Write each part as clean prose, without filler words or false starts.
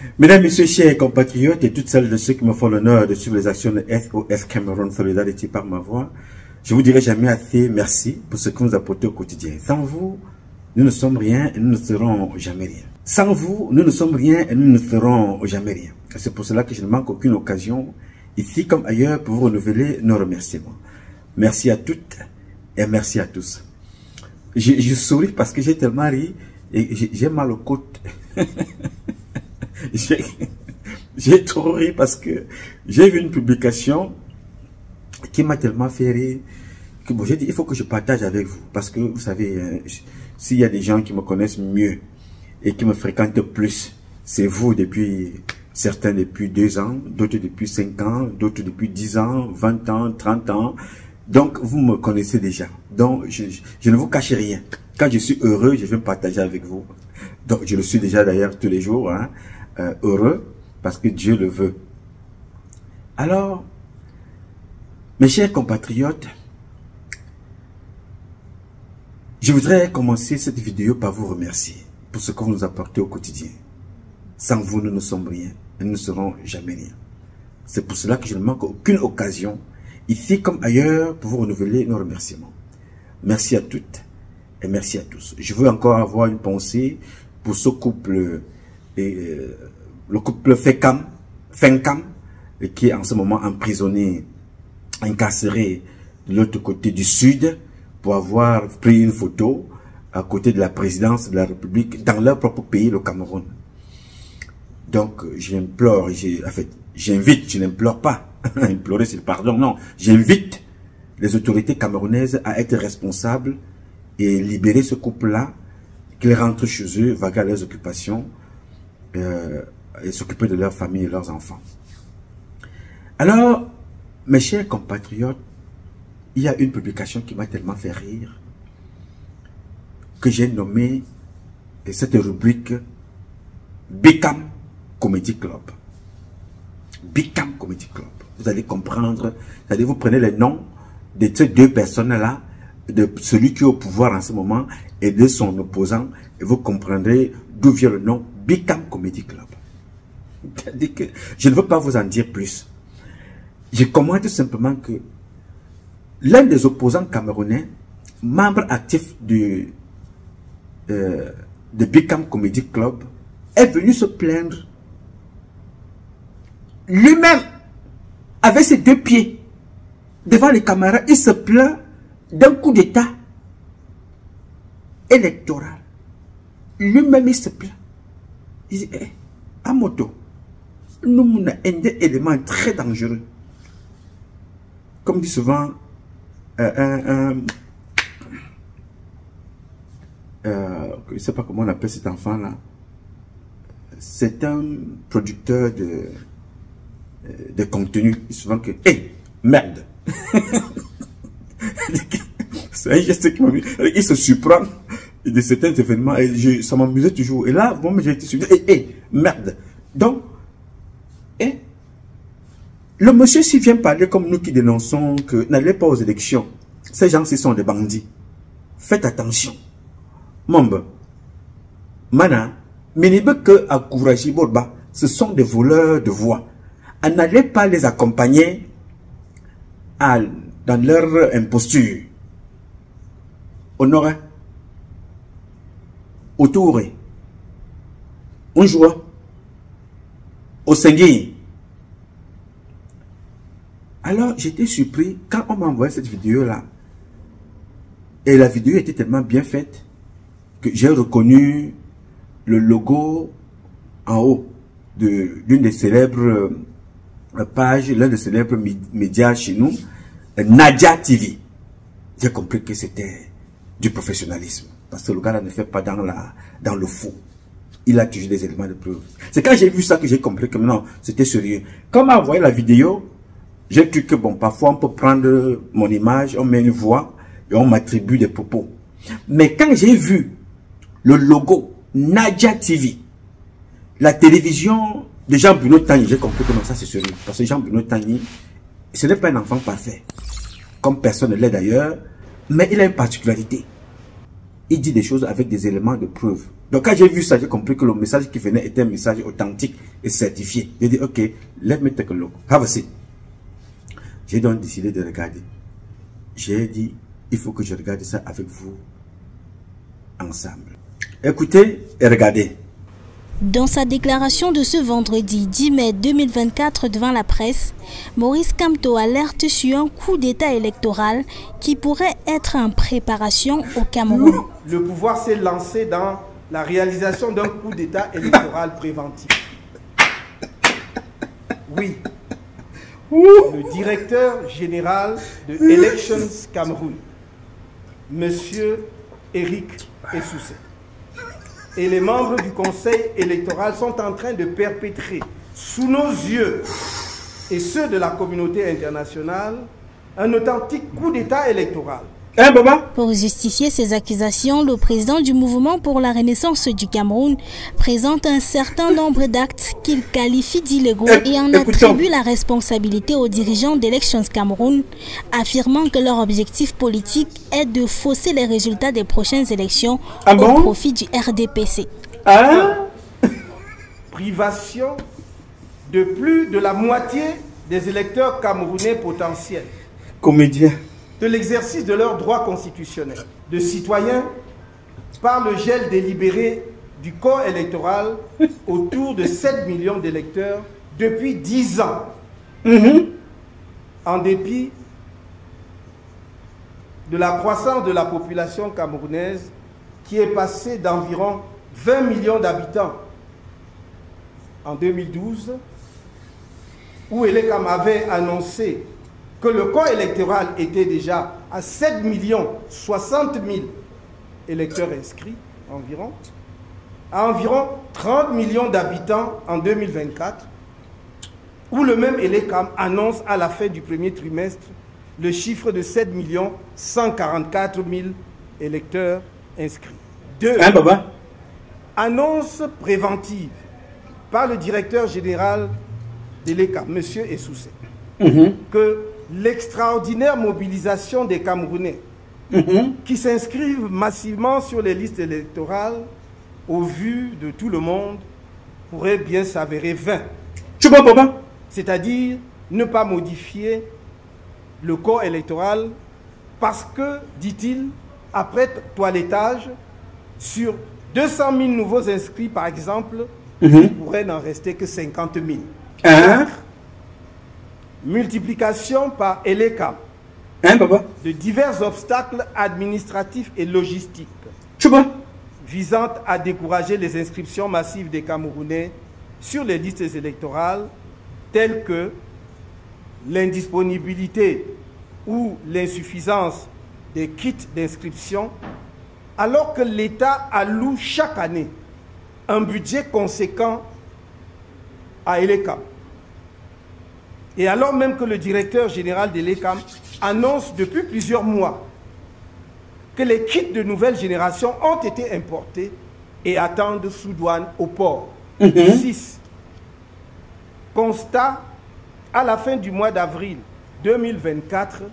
Mesdames, Messieurs, chers compatriotes et toutes celles de ceux qui me font l'honneur de suivre les actions de SOS Cameroun Solidarity par ma voix, je vous dirai jamais assez merci pour ce que vous apportez au quotidien. Sans vous, nous ne sommes rien et nous ne serons jamais rien. Sans vous, nous ne sommes rien et nous ne serons jamais rien. C'est pour cela que je ne manque aucune occasion, ici comme ailleurs, pour vous renouveler nos remerciements. Merci à toutes et merci à tous. Je souris parce que j'ai tellement ri et j'ai mal aux côtes. J'ai trop ri parce que j'ai vu une publication qui m'a tellement fait rire que bon, j'ai dit il faut que je partage avec vous parce que vous savez, s'il y a des gens qui me connaissent mieux et qui me fréquentent plus, c'est vous depuis, certains depuis 2 ans, d'autres depuis 5 ans, d'autres depuis 10 ans, 20 ans, 30 ans. Donc, vous me connaissez déjà. Donc, je ne vous cache rien. Quand je suis heureux, je vais me partager avec vous. Donc, je le suis déjà d'ailleurs tous les jours, hein, heureux, parce que Dieu le veut. Alors, mes chers compatriotes, je voudrais commencer cette vidéo par vous remercier pour ce que vous nous apportez au quotidien. Sans vous, nous ne sommes rien et nous ne serons jamais rien. C'est pour cela que je ne manque aucune occasion, ici comme ailleurs, pour vous renouveler nos remerciements. Merci à toutes et merci à tous. Je veux encore avoir une pensée pour ce couple, le couple Fenkam, qui est en ce moment emprisonné, incarcéré de l'autre côté du sud, pour avoir pris une photo à côté de la présidence de la République dans leur propre pays, le Cameroun. Donc, j'implore, en fait, j'invite, je n'implore pas, implorer c'est le pardon, non, j'invite les autorités camerounaises à être responsables et libérer ce couple-là, qu'ils rentrent chez eux, vaguer à leurs occupations et s'occuper de leur famille et leurs enfants. Alors, mes chers compatriotes, il y a une publication qui m'a tellement fait rire que j'ai nommé cette rubrique Beckham Comedy Club. Beckham Comedy Club. Vous allez comprendre, c'est-à-dire vous prenez les noms de ces 2 personnes-là, de celui qui est au pouvoir en ce moment et de son opposant, et vous comprendrez d'où vient le nom Beckham Comedy Club. C'est-à-dire que je ne veux pas vous en dire plus. Je commente simplement que l'un des opposants camerounais, membre actif de Beckham Comedy Club, est venu se plaindre lui-même avec ses 2 pieds devant les caméras. Il se plaint d'un coup d'état électoral. Lui-même, il se plaint. Il dit, à moto, nous avons un élément très dangereux. Comme dit souvent, je ne sais pas comment on appelle cet enfant-là. C'est un producteur de contenu. Souvent que, merde. C'est un geste qui m'a mis. Il se surprend de certains événements et ça m'amusait toujours. Et là, moi, j'ai été suivi. Merde. Donc, le monsieur s'il vient parler comme nous qui dénonçons que n'allez pas aux élections. Ces gens-ci sont des bandits. Faites attention. Membre, Mana, Ménibé que à Kouraji Borba, ce sont des voleurs de voix. N'allez pas les accompagner dans leur imposture. Honoré, autour, un jour, au Sengui. Alors, j'étais surpris quand on m'a envoyé cette vidéo-là. Et la vidéo était tellement bien faite que j'ai reconnu le logo en haut d'une des célèbres pages, l'un des célèbres médias chez nous, Nadia TV. J'ai compris que c'était du professionnalisme. Parce que le gars-là ne fait pas dans le faux. Il a toujours des éléments de preuve. C'est quand j'ai vu ça que j'ai compris que non, c'était sérieux. Quand on m'a envoyé la vidéo, j'ai cru que bon, parfois on peut prendre mon image, on met une voix et on m'attribue des propos. Mais quand j'ai vu le logo Nadia TV, la télévision de Jean-Bruno Tagny, j'ai compris que non, ça c'est sérieux. Parce que Jean-Bruno Tagny, ce n'est pas un enfant parfait. Comme personne ne l'est d'ailleurs, mais il a une particularité. il dit des choses avec des éléments de preuve. Donc quand j'ai vu ça, j'ai compris que le message qui venait était un message authentique et certifié. J'ai dit, ok, let me take a look. Have a seat. J'ai donc décidé de regarder. J'ai dit, il faut que je regarde ça avec vous ensemble. Écoutez et regardez. Dans sa déclaration de ce vendredi 10 mai 2024 devant la presse, Maurice Kamto alerte sur un coup d'État électoral qui pourrait être en préparation au Cameroun. Le pouvoir s'est lancé dans la réalisation d'un coup d'État électoral préventif. Oui, le directeur général de Elections Cameroun, Monsieur Eric Essoussé, et les membres du conseil électoral sont en train de perpétrer sous nos yeux et ceux de la communauté internationale un authentique coup d'État électoral. Pour justifier ces accusations, le président du mouvement pour la renaissance du Cameroun présente un certain nombre d'actes qu'il qualifie d'illégaux et en attribue la responsabilité aux dirigeants d'Elections Cameroun, affirmant que leur objectif politique est de fausser les résultats des prochaines élections au profit du RDPC. Privation de plus de la moitié des électeurs camerounais potentiels. Comédien. De l'exercice de leurs droits constitutionnels de citoyens par le gel délibéré du corps électoral autour de 7 millions d'électeurs depuis 10 ans. En dépit de la croissance de la population camerounaise qui est passée d'environ 20 millions d'habitants en 2012, où Elecam avait annoncé que le corps électoral était déjà à 7 60 000 électeurs inscrits environ, à environ 30 millions d'habitants en 2024, où le même Elecam annonce à la fin du premier trimestre le chiffre de 7 144 000 électeurs inscrits. 2. Annonce préventive par le directeur général d'Elecam, M. Essoussé, que l'extraordinaire mobilisation des Camerounais qui s'inscrivent massivement sur les listes électorales au vu de tout le monde pourrait bien s'avérer vain. C'est-à-dire ne pas modifier le corps électoral parce que, dit-il, après toilettage, sur 200 000 nouveaux inscrits par exemple, il pourrait n'en rester que 50 000. Multiplication par Elecam de divers obstacles administratifs et logistiques visant à décourager les inscriptions massives des Camerounais sur les listes électorales, telles que l'indisponibilité ou l'insuffisance des kits d'inscription, alors que l'État alloue chaque année un budget conséquent à Elecam. Et alors même que le directeur général de l'Elecam annonce depuis plusieurs mois que les kits de nouvelle génération ont été importés et attendent sous douane au port. 6. Constat, à la fin du mois d'avril 2024,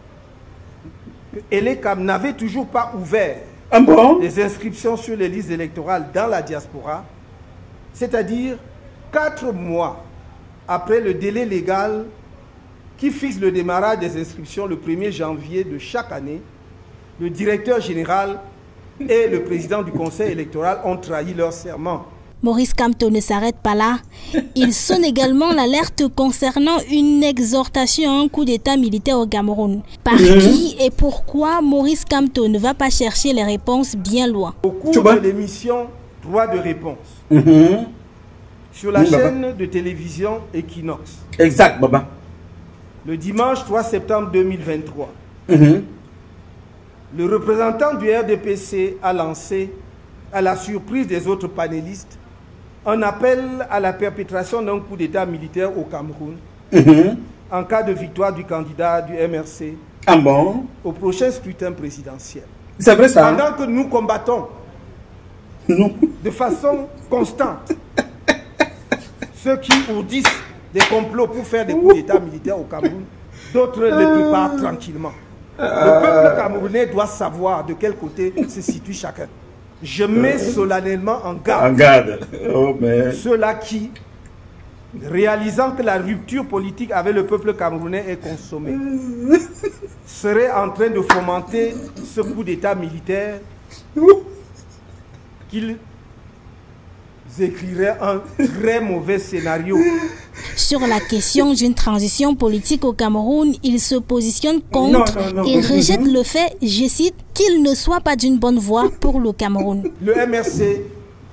Elecam n'avait toujours pas ouvert les inscriptions sur les listes électorales dans la diaspora, c'est-à-dire 4 mois après le délai légal qui fixe le démarrage des inscriptions le 1er janvier de chaque année. Le directeur général et le président du conseil électoral ont trahi leur serment. Maurice Kamto ne s'arrête pas là. Il sonne également l'alerte concernant une exhortation à un coup d'État militaire au Cameroun. Par qui et pourquoi Maurice Kamto ne va pas chercher les réponses bien loin? Au cours de l'émission Droit de réponse, sur la chaîne de télévision Equinox. Exact, Baba. Le dimanche 3 septembre 2023, le représentant du RDPC a lancé, à la surprise des autres panélistes, un appel à la perpétration d'un coup d'État militaire au Cameroun en cas de victoire du candidat du MRC au prochain scrutin présidentiel. C'est vrai ça. Pendant que nous combattons de façon constante ceux qui ourdissent des complots pour faire des coups d'État militaires au Cameroun, d'autres les préparent tranquillement. Le peuple camerounais doit savoir de quel côté se situe chacun. Je mets solennellement en garde, ceux-là qui, réalisant que la rupture politique avec le peuple camerounais est consommée, seraient en train de fomenter ce coup d'État militaire qu'ils écriraient un très mauvais scénario. Sur la question d'une transition politique au Cameroun, il se positionne contre et rejette le fait, je cite, qu'il ne soit pas d'une bonne voie pour le Cameroun. Le MRC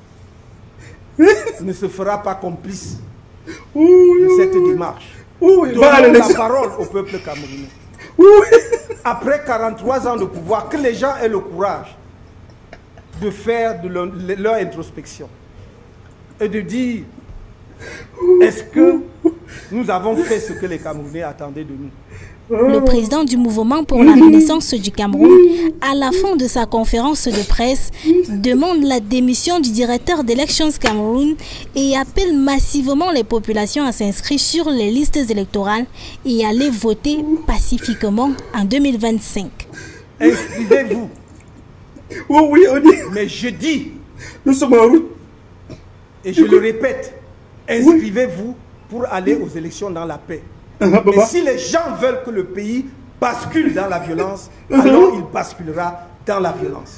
ne se fera pas complice de cette démarche. Donnons la parole au peuple camerounais. Après 43 ans de pouvoir, que les gens aient le courage de faire de leur introspection et de dire, est-ce que nous avons fait ce que les Camerounais attendaient de nous? Le président du mouvement pour la renaissance du Cameroun, à la fin de sa conférence de presse, demande la démission du directeur d'Elections Cameroun et appelle massivement les populations à s'inscrire sur les listes électorales et à aller voter pacifiquement en 2025. Inscrivez-vous. Oui, on dit. Mais je dis, nous sommes en route. Et je le répète, inscrivez-vous pour aller aux élections dans la paix. Mais si les gens veulent que le pays bascule dans la violence, alors il basculera dans la violence.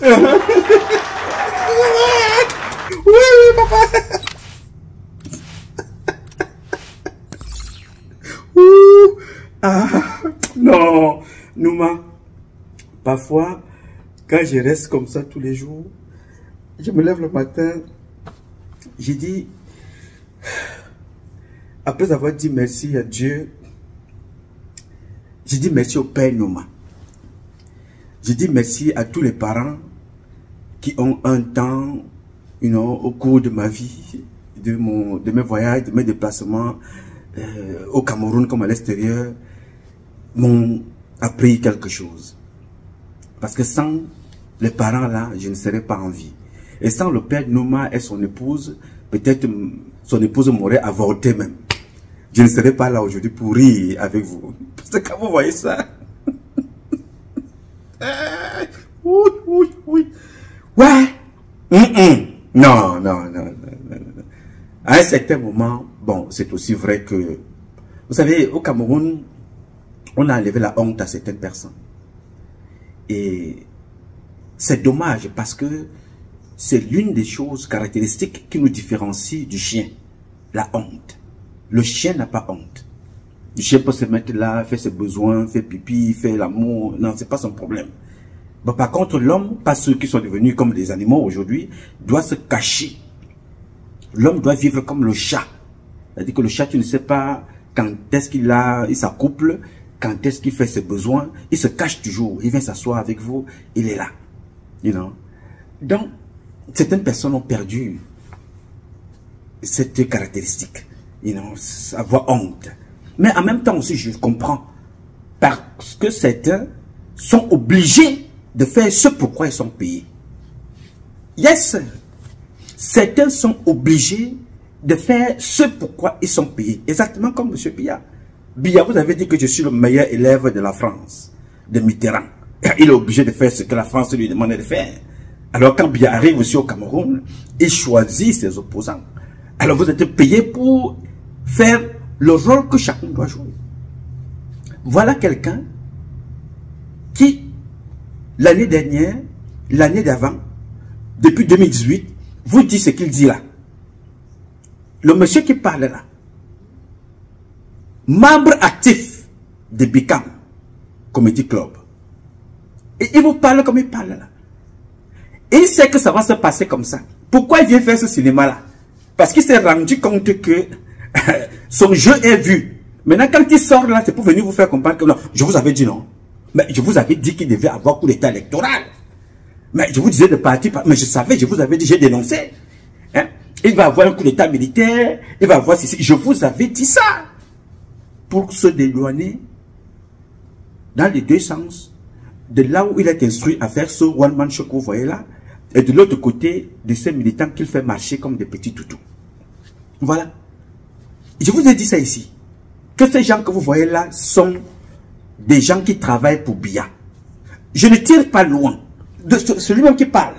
Oui, papa. Non, Nouma, parfois, quand je reste comme ça tous les jours, je me lève le matin, j'ai dit, après avoir dit merci à Dieu, j'ai dit merci au Père Nouma. J'ai dit merci à tous les parents qui ont un temps, au cours de ma vie, de mes voyages, de mes déplacements au Cameroun comme à l'extérieur, m'ont appris quelque chose. Parce que sans les parents là, je ne serais pas en vie. Et sans le Père Nouma et son épouse, peut-être son épouse m'aurait avorté même. Je ne serais pas là aujourd'hui pour rire avec vous. Parce que quand vous voyez ça... oui. Ouais. Non. À un certain moment, bon, c'est aussi vrai que... Vous savez, au Cameroun, on a enlevé la honte à certaines personnes. Et c'est dommage parce que c'est l'une des choses caractéristiques qui nous différencie du chien. La honte. Le chien n'a pas honte. Le chien peut se mettre là, faire ses besoins, faire pipi, faire l'amour. Non, c'est pas son problème. Bon, par contre, l'homme, pas ceux qui sont devenus comme des animaux aujourd'hui, doit se cacher. L'homme doit vivre comme le chat. C'est-à-dire que le chat, tu ne sais pas quand est-ce il s'accouple, quand est-ce qu'il fait ses besoins. Il se cache toujours. Il vient s'asseoir avec vous. Il est là. Donc, certaines personnes ont perdu cette caractéristique. Avoir honte. Mais en même temps aussi, je comprends. Parce que certains sont obligés de faire ce pourquoi ils sont payés. Yes. Certains sont obligés de faire ce pourquoi ils sont payés. Exactement comme M. Biya. Biya, vous avez dit que je suis le meilleur élève de la France, de Mitterrand. Il est obligé de faire ce que la France lui demandait de faire. Alors quand Biya arrive aussi au Cameroun, il choisit ses opposants. Alors vous êtes payé pour faire le rôle que chacun doit jouer. Voilà quelqu'un qui, l'année dernière, l'année d'avant, depuis 2018, vous dit ce qu'il dit là. Le monsieur qui parle là, membre actif de Bicam Comedy Club. Et il vous parle comme il parle là. Et il sait que ça va se passer comme ça. Pourquoi il vient faire ce cinéma là? Parce qu'il s'est rendu compte que son jeu est vu. Maintenant, quand il sort là, c'est pour venir vous faire comprendre que non, je vous avais dit non. Mais je vous avais dit qu'il devait avoir coup d'état électoral. Mais je vous disais de partir, mais je savais, je vous avais dit, j'ai dénoncé. Hein? Il va avoir un coup d'état militaire, il va avoir ceci. Je vous avais dit ça. Pour se déloigner dans les deux sens, de là où il est instruit à faire ce one-man show que vous voyez là, et de l'autre côté de ces militants qu'il fait marcher comme des petits toutous. Voilà. Je vous ai dit ça ici. Que ces gens que vous voyez là sont des gens qui travaillent pour Biya. je ne tire pas loin de celui-même qui parle.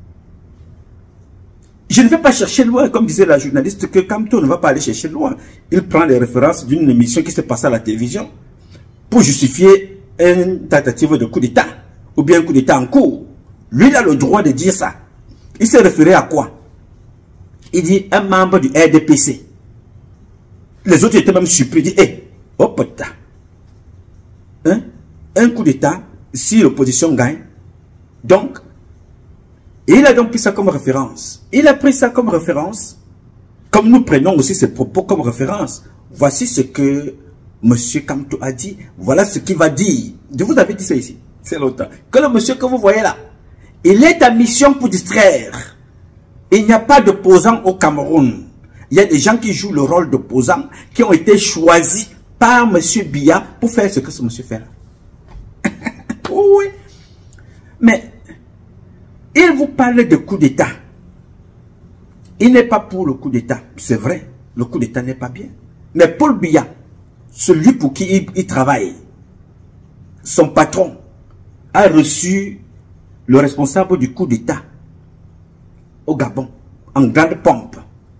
Je ne vais pas chercher loin, comme disait la journaliste, que Kamto ne va pas aller chercher loin. Il prend les références d'une émission qui s'est passée à la télévision pour justifier une tentative de coup d'État, ou bien un coup d'État en cours. Lui, il a le droit de dire ça. Il s'est référé à quoi? Il dit un membre du RDPC. Les autres étaient même surpris. Il dit, oh putain, hein? Un coup d'État, si l'opposition gagne, donc, et il a donc pris ça comme référence. Il a pris ça comme référence, comme nous prenons aussi ses propos comme référence. Voici ce que M. Kamto a dit. Voilà ce qu'il va dire. Je vous avais dit ça ici, c'est longtemps. Que le monsieur que vous voyez là, il est en mission pour distraire. Il n'y a pas d'opposants au Cameroun. Il y a des gens qui jouent le rôle d'opposants, qui ont été choisis par M. Biya pour faire ce que ce monsieur fait là. Oui. Mais, il vous parle de coup d'État. Il n'est pas pour le coup d'État. C'est vrai, le coup d'État n'est pas bien. Mais Paul Biya, celui pour qui il travaille, son patron, a reçu le responsable du coup d'État au Gabon, en grande pompe.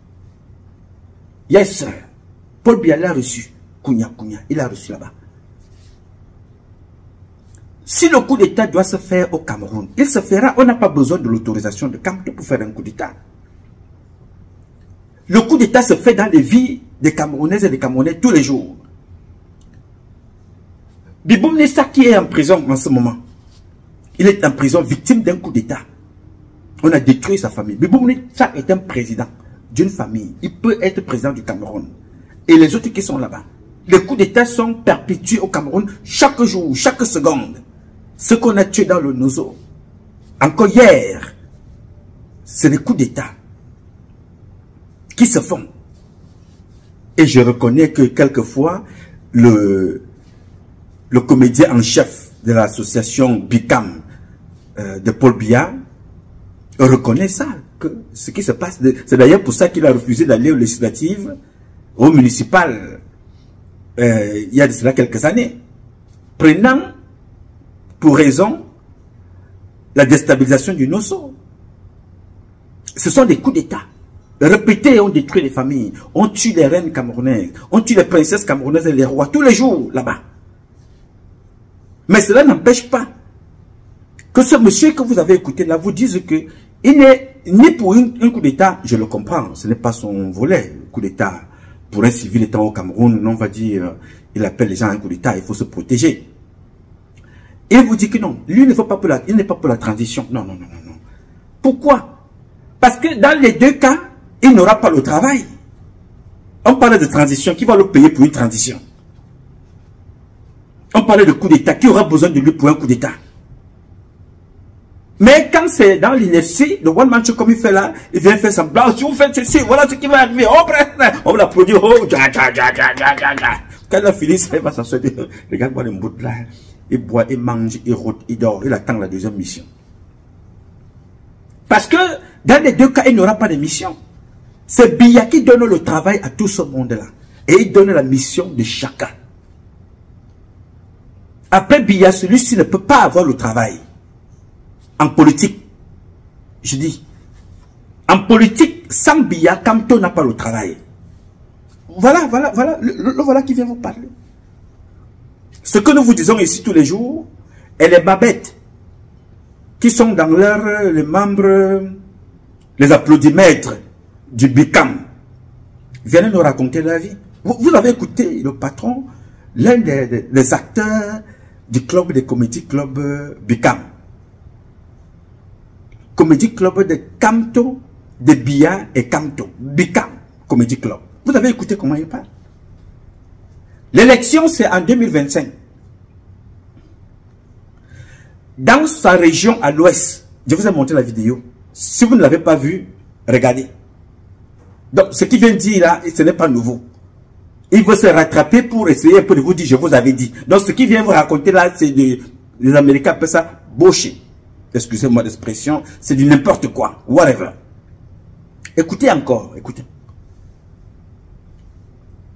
Yes, sir. Paul Biya l'a reçu. Kounia, il a reçu là-bas. Si le coup d'État doit se faire au Cameroun, il se fera. On n'a pas besoin de l'autorisation de Kamto pour faire un coup d'État. Le coup d'État se fait dans les vies des Camerounaises et des Camerounais tous les jours. Biboum Nessa qui est en prison en ce moment, il est en prison victime d'un coup d'État. On a détruit sa famille. Biboum Nessa est un président d'une famille. Il peut être président du Cameroun. Et les autres qui sont là-bas. Les coups d'État sont perpétués au Cameroun chaque jour, chaque seconde. Ce qu'on a tué dans le Nozo, encore hier, c'est les coups d'État qui se font. Et je reconnais que quelquefois, le comédien en chef de l'association BICAM de Paul Biya reconnaît ça, que ce qui se passe, c'est d'ailleurs pour ça qu'il a refusé d'aller aux législatives, aux municipales, il y a de cela quelques années, prenant pour raison la déstabilisation du Nozo. Ce sont des coups d'État. Répétés, on détruit les familles, on tue les reines camerounaises, on tue les princesses camerounaises et les rois tous les jours là-bas. Mais cela n'empêche pas que ce monsieur que vous avez écouté là vous dise que il n'est ni pour un coup d'État, je le comprends, ce n'est pas son volet, coup d'État. Pour un civil étant au Cameroun, on va dire, il appelle les gens à un coup d'État, il faut se protéger. Il vous dit que non, lui ne faut pas pour il n'est pas pour la transition. Non. Pourquoi? Parce que dans les deux cas, il n'aura pas le travail. On parle de transition, qui va le payer pour une transition? On parlait de coup d'État, qui aura besoin de lui pour un coup d'État? Mais quand c'est dans l'inertie, le one man show comme il fait là, il vient faire semblant, si vous faites ceci, voilà ce qui va arriver, on va l'applaudir, Quand il a fini, ça va s'asseoir, regarde-moi le bout là, il boit, il mange, il rote, il dort, il attend la deuxième mission. Parce que dans les deux cas, il n'aura pas de mission. C'est Biya qui donne le travail à tout ce monde-là. Et il donne la mission de chacun. Après Biya, celui-ci ne peut pas avoir le travail. En politique, je dis, en politique, sans Biya, Kamto n'a pas le travail. Voilà, voilà qui vient vous parler. Ce que nous vous disons ici tous les jours, et les babettes qui sont dans les membres, les applaudimètres du BICAM, viennent nous raconter la vie. Vous avez écouté le patron, l'un des acteurs du club des comédies club BICAM. Comédie club de Kamto, de Biya et Kamto. BICAM, comédie club. Vous avez écouté comment il parle? L'élection, c'est en 2025. Dans sa région à l'ouest, je vous ai montré la vidéo. Si vous ne l'avez pas vue, regardez. Donc, ce qu'il vient de dire là, ce n'est pas nouveau. Il veut se rattraper pour essayer un peu de vous dire, je vous avais dit. Donc, ce qu'il vient vous raconter là, c'est les Américains appellent ça bullshit. Excusez-moi l'expression, c'est du n'importe quoi. Whatever. Écoutez encore, écoutez.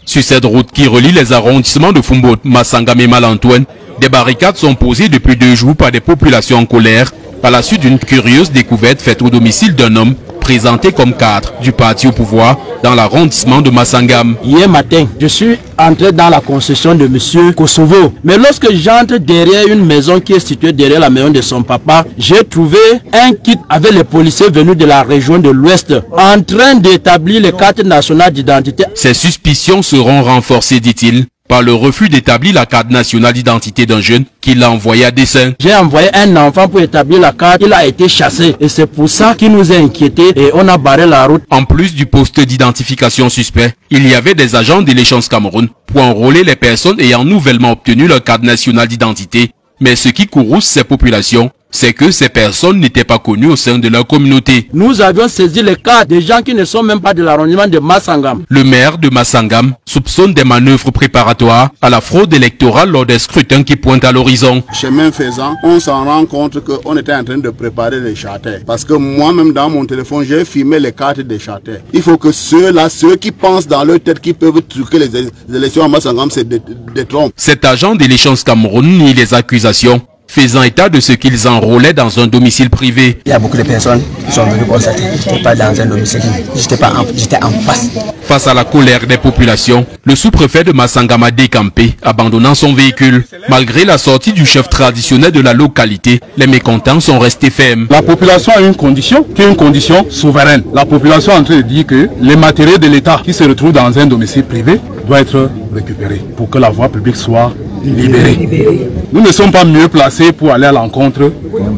Sur cette route qui relie les arrondissements de Fumbo, Masangam et Malantoine, des barricades sont posées depuis 2 jours par des populations en colère à la suite d'une curieuse découverte faite au domicile d'un homme présenté comme cadre du parti au pouvoir dans l'arrondissement de Masangam. Hier matin, je suis entré dans la concession de M. Kosovo. Mais lorsque j'entre derrière une maison qui est située derrière la maison de son papa, j'ai trouvé un kit avec les policiers venus de la région de l'Ouest en train d'établir les cartes nationales d'identité. Ces suspicions seront renforcées, dit-il, par le refus d'établir la carte nationale d'identité d'un jeune qui l'a envoyé à dessein. J'ai envoyé un enfant pour établir la carte, il a été chassé et c'est pour ça qu'il nous a inquiétés et on a barré la route. En plus du poste d'identification suspect, il y avait des agents de l'Échange Cameroun pour enrôler les personnes ayant nouvellement obtenu leur carte nationale d'identité. Mais ce qui courrouce ces populations, c'est que ces personnes n'étaient pas connues au sein de leur communauté. Nous avions saisi les cas des gens qui ne sont même pas de l'arrondissement de Masangam. Le maire de Masangam soupçonne des manœuvres préparatoires à la fraude électorale lors des scrutins qui pointent à l'horizon. Chemin faisant, on s'en rend compte qu'on était en train de préparer les charters. Parce que moi-même dans mon téléphone, j'ai filmé les cartes des charters. Il faut que ceux-là, ceux qui pensent dans leur tête qu'ils peuvent truquer les élections à Masangam, c'est des trompes. Cet agent de l'Échange Cameroun nie les accusations, faisant état de ce qu'ils enrôlaient dans un domicile privé. Il y a beaucoup de personnes qui sont venues constater. Je n'étais pas dans un domicile, j'étais en face. Face à la colère des populations, le sous-préfet de Masangam a décampé, abandonnant son véhicule. Malgré la sortie du chef traditionnel de la localité, les mécontents sont restés fermes. La population a une condition, qui est une condition souveraine. La population est en train de dire que les matériels de l'État qui se retrouvent dans un domicile privé doivent être récupérés pour que la voie publique soit libérée. Nous ne sommes pas mieux placés pour aller à l'encontre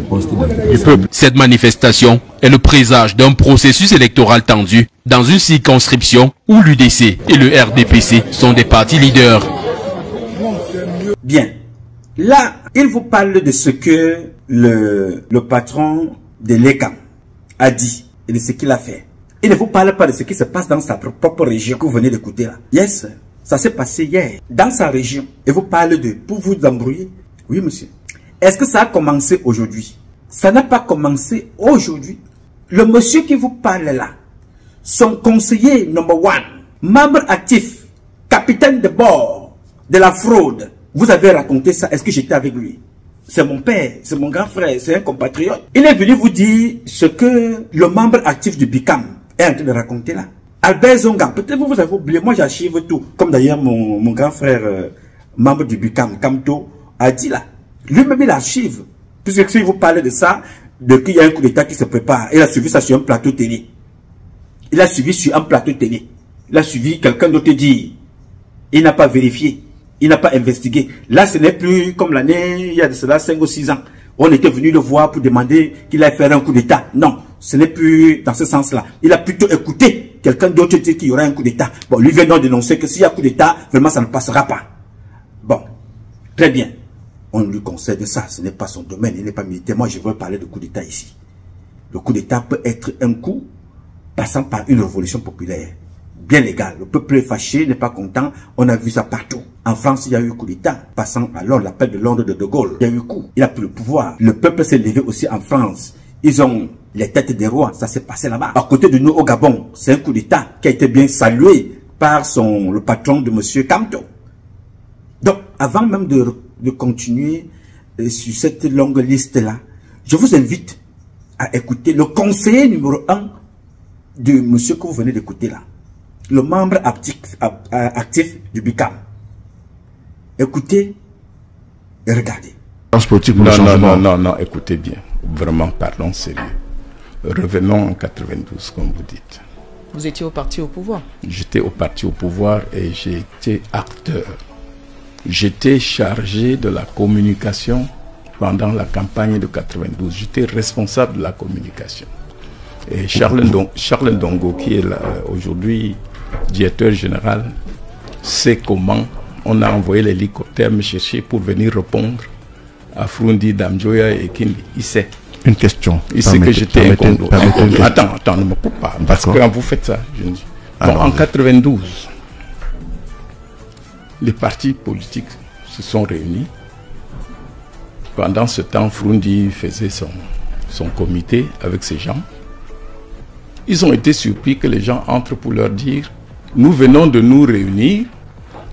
du peuple. Cette manifestation est le présage d'un processus électoral tendu dans une circonscription où l'UDC et le RDPC sont des partis leaders. Bien. Là, il vous parle de ce que le patron de l'ECAM a dit et de ce qu'il a fait. Il ne vous parle pas de ce qui se passe dans sa propre région que vous venez d'écouter là. Yes, ça s'est passé hier dans sa région. Et vous parlez de pour vous embrouiller. Oui, monsieur. Est-ce que ça a commencé aujourd'hui? Ça n'a pas commencé aujourd'hui. Le monsieur qui vous parle là, son conseiller number 1, membre actif, capitaine de bord de la fraude. Vous avez raconté ça. Est-ce que j'étais avec lui? C'est mon père, c'est mon grand frère, c'est un compatriote. Il est venu vous dire ce que le membre actif du BICAM est en train de raconter là. Albert Zonga, peut-être vous avez oublié, moi j'archive tout. Comme d'ailleurs mon grand frère, membre du BICAM, Kamto, a dit là. Lui-même il archive. Puisque si vous parlez de ça, de qu'il y a un coup d'état qui se prépare, il a suivi ça sur un plateau télé. Il a suivi sur un plateau télé. Il a suivi quelqu'un d'autre dire. Il n'a pas vérifié. Il n'a pas investigué. Là, ce n'est plus comme l'année, il y a de cela 5 ou 6 ans. On était venu le voir pour demander qu'il aille faire un coup d'état. Non, ce n'est plus dans ce sens-là. Il a plutôt écouté quelqu'un d'autre dire qu'il y aura un coup d'état. Bon, lui vient donc dénoncer que s'il y a coup d'état, vraiment ça ne passera pas. Bon, très bien. On lui concède ça, ce n'est pas son domaine, il n'est pas militaire. Moi, je veux parler de coup d'état ici. Le coup d'état peut être un coup passant par une révolution populaire. Bien légal. Le peuple est fâché, n'est pas content. On a vu ça partout. En France, il y a eu coup d'état. Passant alors l'appel de Londres de De Gaulle. Il y a eu coup. Il a pris le pouvoir. Le peuple s'est levé aussi en France. Ils ont les têtes des rois. Ça s'est passé là-bas. À côté de nous au Gabon, c'est un coup d'état qui a été bien salué par le patron de monsieur Kamto. Donc, avant même de continuer sur cette longue liste-là, je vous invite à écouter le conseiller numéro 1 de monsieur que vous venez d'écouter là. Le membre actif du BICAM. Écoutez et regardez. Non, écoutez bien. Vraiment, pardon, sérieux. Revenons en 92, comme vous dites. Vous étiez au parti au pouvoir? J'étais au parti au pouvoir et j'ai été acteur. J'étais chargé de la communication pendant la campagne de 92. J'étais responsable de la communication. Et Charles Ndongo, qui est aujourd'hui directeur général, sait comment on a envoyé l'hélicoptère me chercher pour venir répondre à Frundi, Damjoya et Kindi. Il sait. Une question. Il sait que j'étais un condo. Attends, ne me coupe pas. Parce que quand vous faites ça, je dis. Bon, en 92, les partis politiques se sont réunis. Pendant ce temps, Frundi faisait son comité avec ces gens. Ils ont été surpris que les gens entrent pour leur dire « Nous venons de nous réunir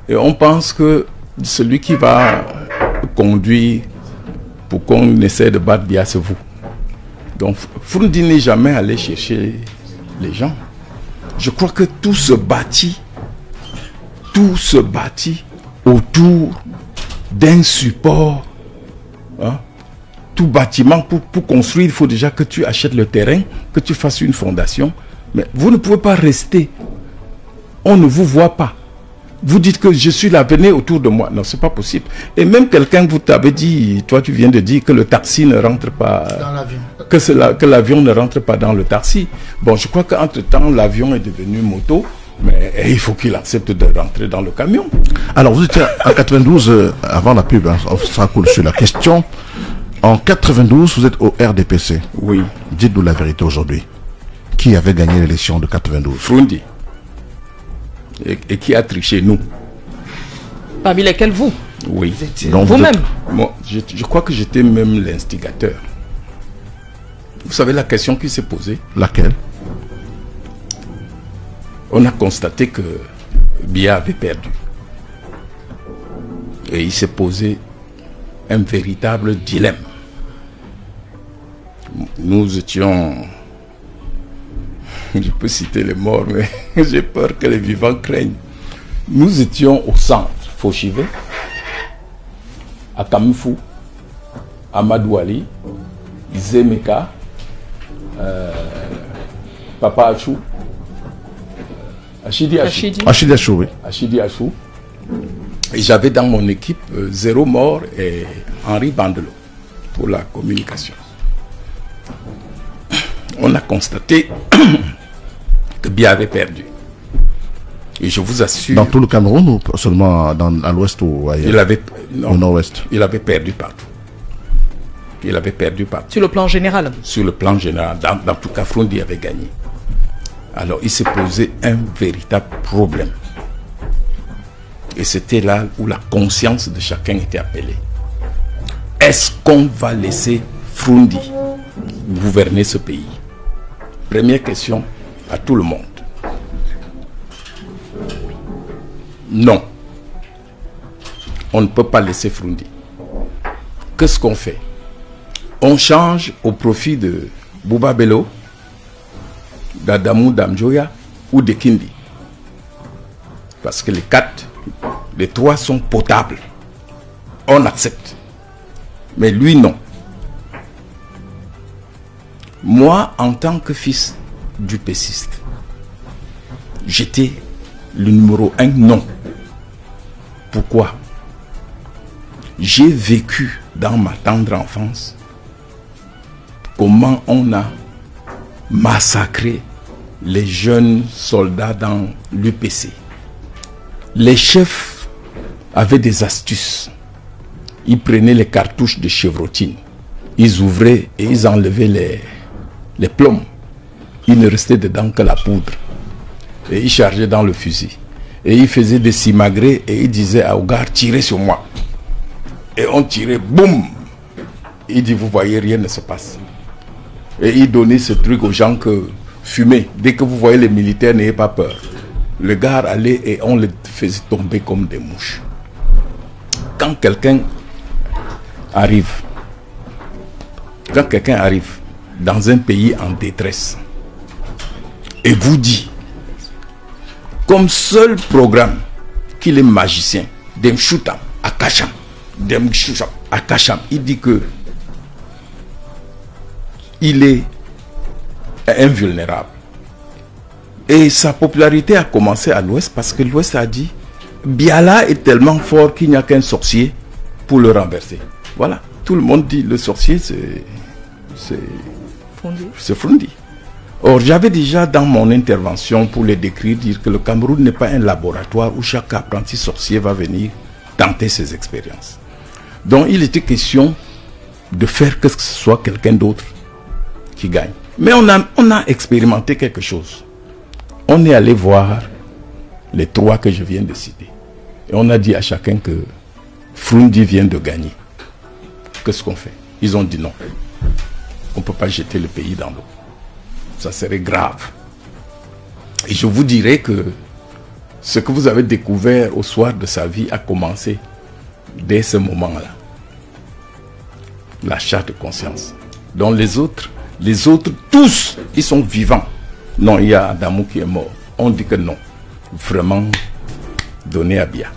Et on pense que celui qui va conduire pour qu'on essaie de battre Biya, c'est vous. Donc Froundi n'est jamais allé chercher les gens. Je crois que tout se bâtit autour d'un support. Hein? Tout bâtiment, pour construire, il faut déjà que tu achètes le terrain, que tu fasses une fondation. Mais vous ne pouvez pas rester. On ne vous voit pas. Vous dites que je suis là, venez autour de moi. Non, c'est pas possible. Et même quelqu'un vous t'avait dit, toi tu viens de dire que le taxi ne rentre pas dans l'avion. Que l'avion ne rentre pas dans le taxi. Bon, je crois qu'entre-temps, l'avion est devenu moto. Mais il faut qu'il accepte de rentrer dans le camion. Alors, vous étiez en 92, avant la pub, hein, ça coule sur la question. En 92, vous êtes au RDPC. Oui. Dites-nous la vérité aujourd'hui. Qui avait gagné l'élection de 92? Froundi. Et qui a triché, nous. Parmi lesquels vous? Oui. Vous-même? Moi, je crois que j'étais même l'instigateur. Vous savez la question qui s'est posée? Laquelle? On a constaté que Biya avait perdu. Et il s'est posé un véritable dilemme. Nous étions... Je peux citer les morts, mais j'ai peur que les vivants craignent. Nous étions au centre, Fauchivé, à Kamifou, à Madouali, Zemeka, Papa Achou, Achidi Achou, oui. Achidi Achou. Et j'avais dans mon équipe Zéro Mort et Henri Bandelo pour la communication. On a constaté que Biya avait perdu. Et je vous assure... Dans tout le Cameroun ou seulement à l'ouest ou ailleurs? Au nord-ouest. Il avait perdu partout. Il avait perdu partout. Sur le plan général? Sur le plan général. Dans tout cas, Froundi avait gagné. Alors, il s'est posé un véritable problème. Et c'était là où la conscience de chacun était appelée. Est-ce qu'on va laisser Froundi gouverner ce pays? Première question à tout le monde. Non. On ne peut pas laisser Froundi. Qu'est-ce qu'on fait? On change au profit de Bouba Bello, d'Adamou Damjoya ou de Kindi. Parce que les trois sont potables. On accepte. Mais lui, non. Moi, en tant que fils du péciste, j'étais le numéro 1 non. Pourquoi? J'ai vécu dans ma tendre enfance comment on a massacré les jeunes soldats dans l'UPC. Les chefs avaient des astuces. Ils prenaient les cartouches de chevrotine, ils ouvraient et ils enlevaient les plombs. Il ne restait dedans que la poudre. Et ils chargeaient dans le fusil. Et ils faisaient des simagrées et ils disaient à Ougar, tirez sur moi. Et on tirait, boum. Il dit, vous voyez, rien ne se passe. Et il donnait ce truc aux gens que fumez. Dès que vous voyez les militaires, n'ayez pas peur. Le gars allait et on les faisait tomber comme des mouches. Quand quelqu'un arrive dans un pays en détresse et vous dit comme seul programme qu'il est magicien, Demchoutam à Kacham, il dit que il est invulnérable. Et sa popularité a commencé à l'Ouest parce que l'Ouest a dit Biala est tellement fort qu'il n'y a qu'un sorcier pour le renverser. Voilà, tout le monde dit le sorcier c'est Froundi. Or, j'avais déjà dans mon intervention pour les décrire dire que le Cameroun n'est pas un laboratoire où chaque apprenti sorcier va venir tenter ses expériences. Donc, il était question de faire que ce soit quelqu'un d'autre qui gagne. Mais on a expérimenté quelque chose. On est allé voir les trois que je viens de citer. Et on a dit à chacun que Froundi vient de gagner. Qu'est-ce qu'on fait? Ils ont dit non. On ne peut pas jeter le pays dans l'eau. Ça serait grave. Et je vous dirais que Ce que vous avez découvert au soir de sa vie a commencé dès ce moment-là. La charte de conscience. Donc les autres, tous, ils sont vivants. Non, il y a Adamou qui est mort. On dit que non. Vraiment, donnez à bien.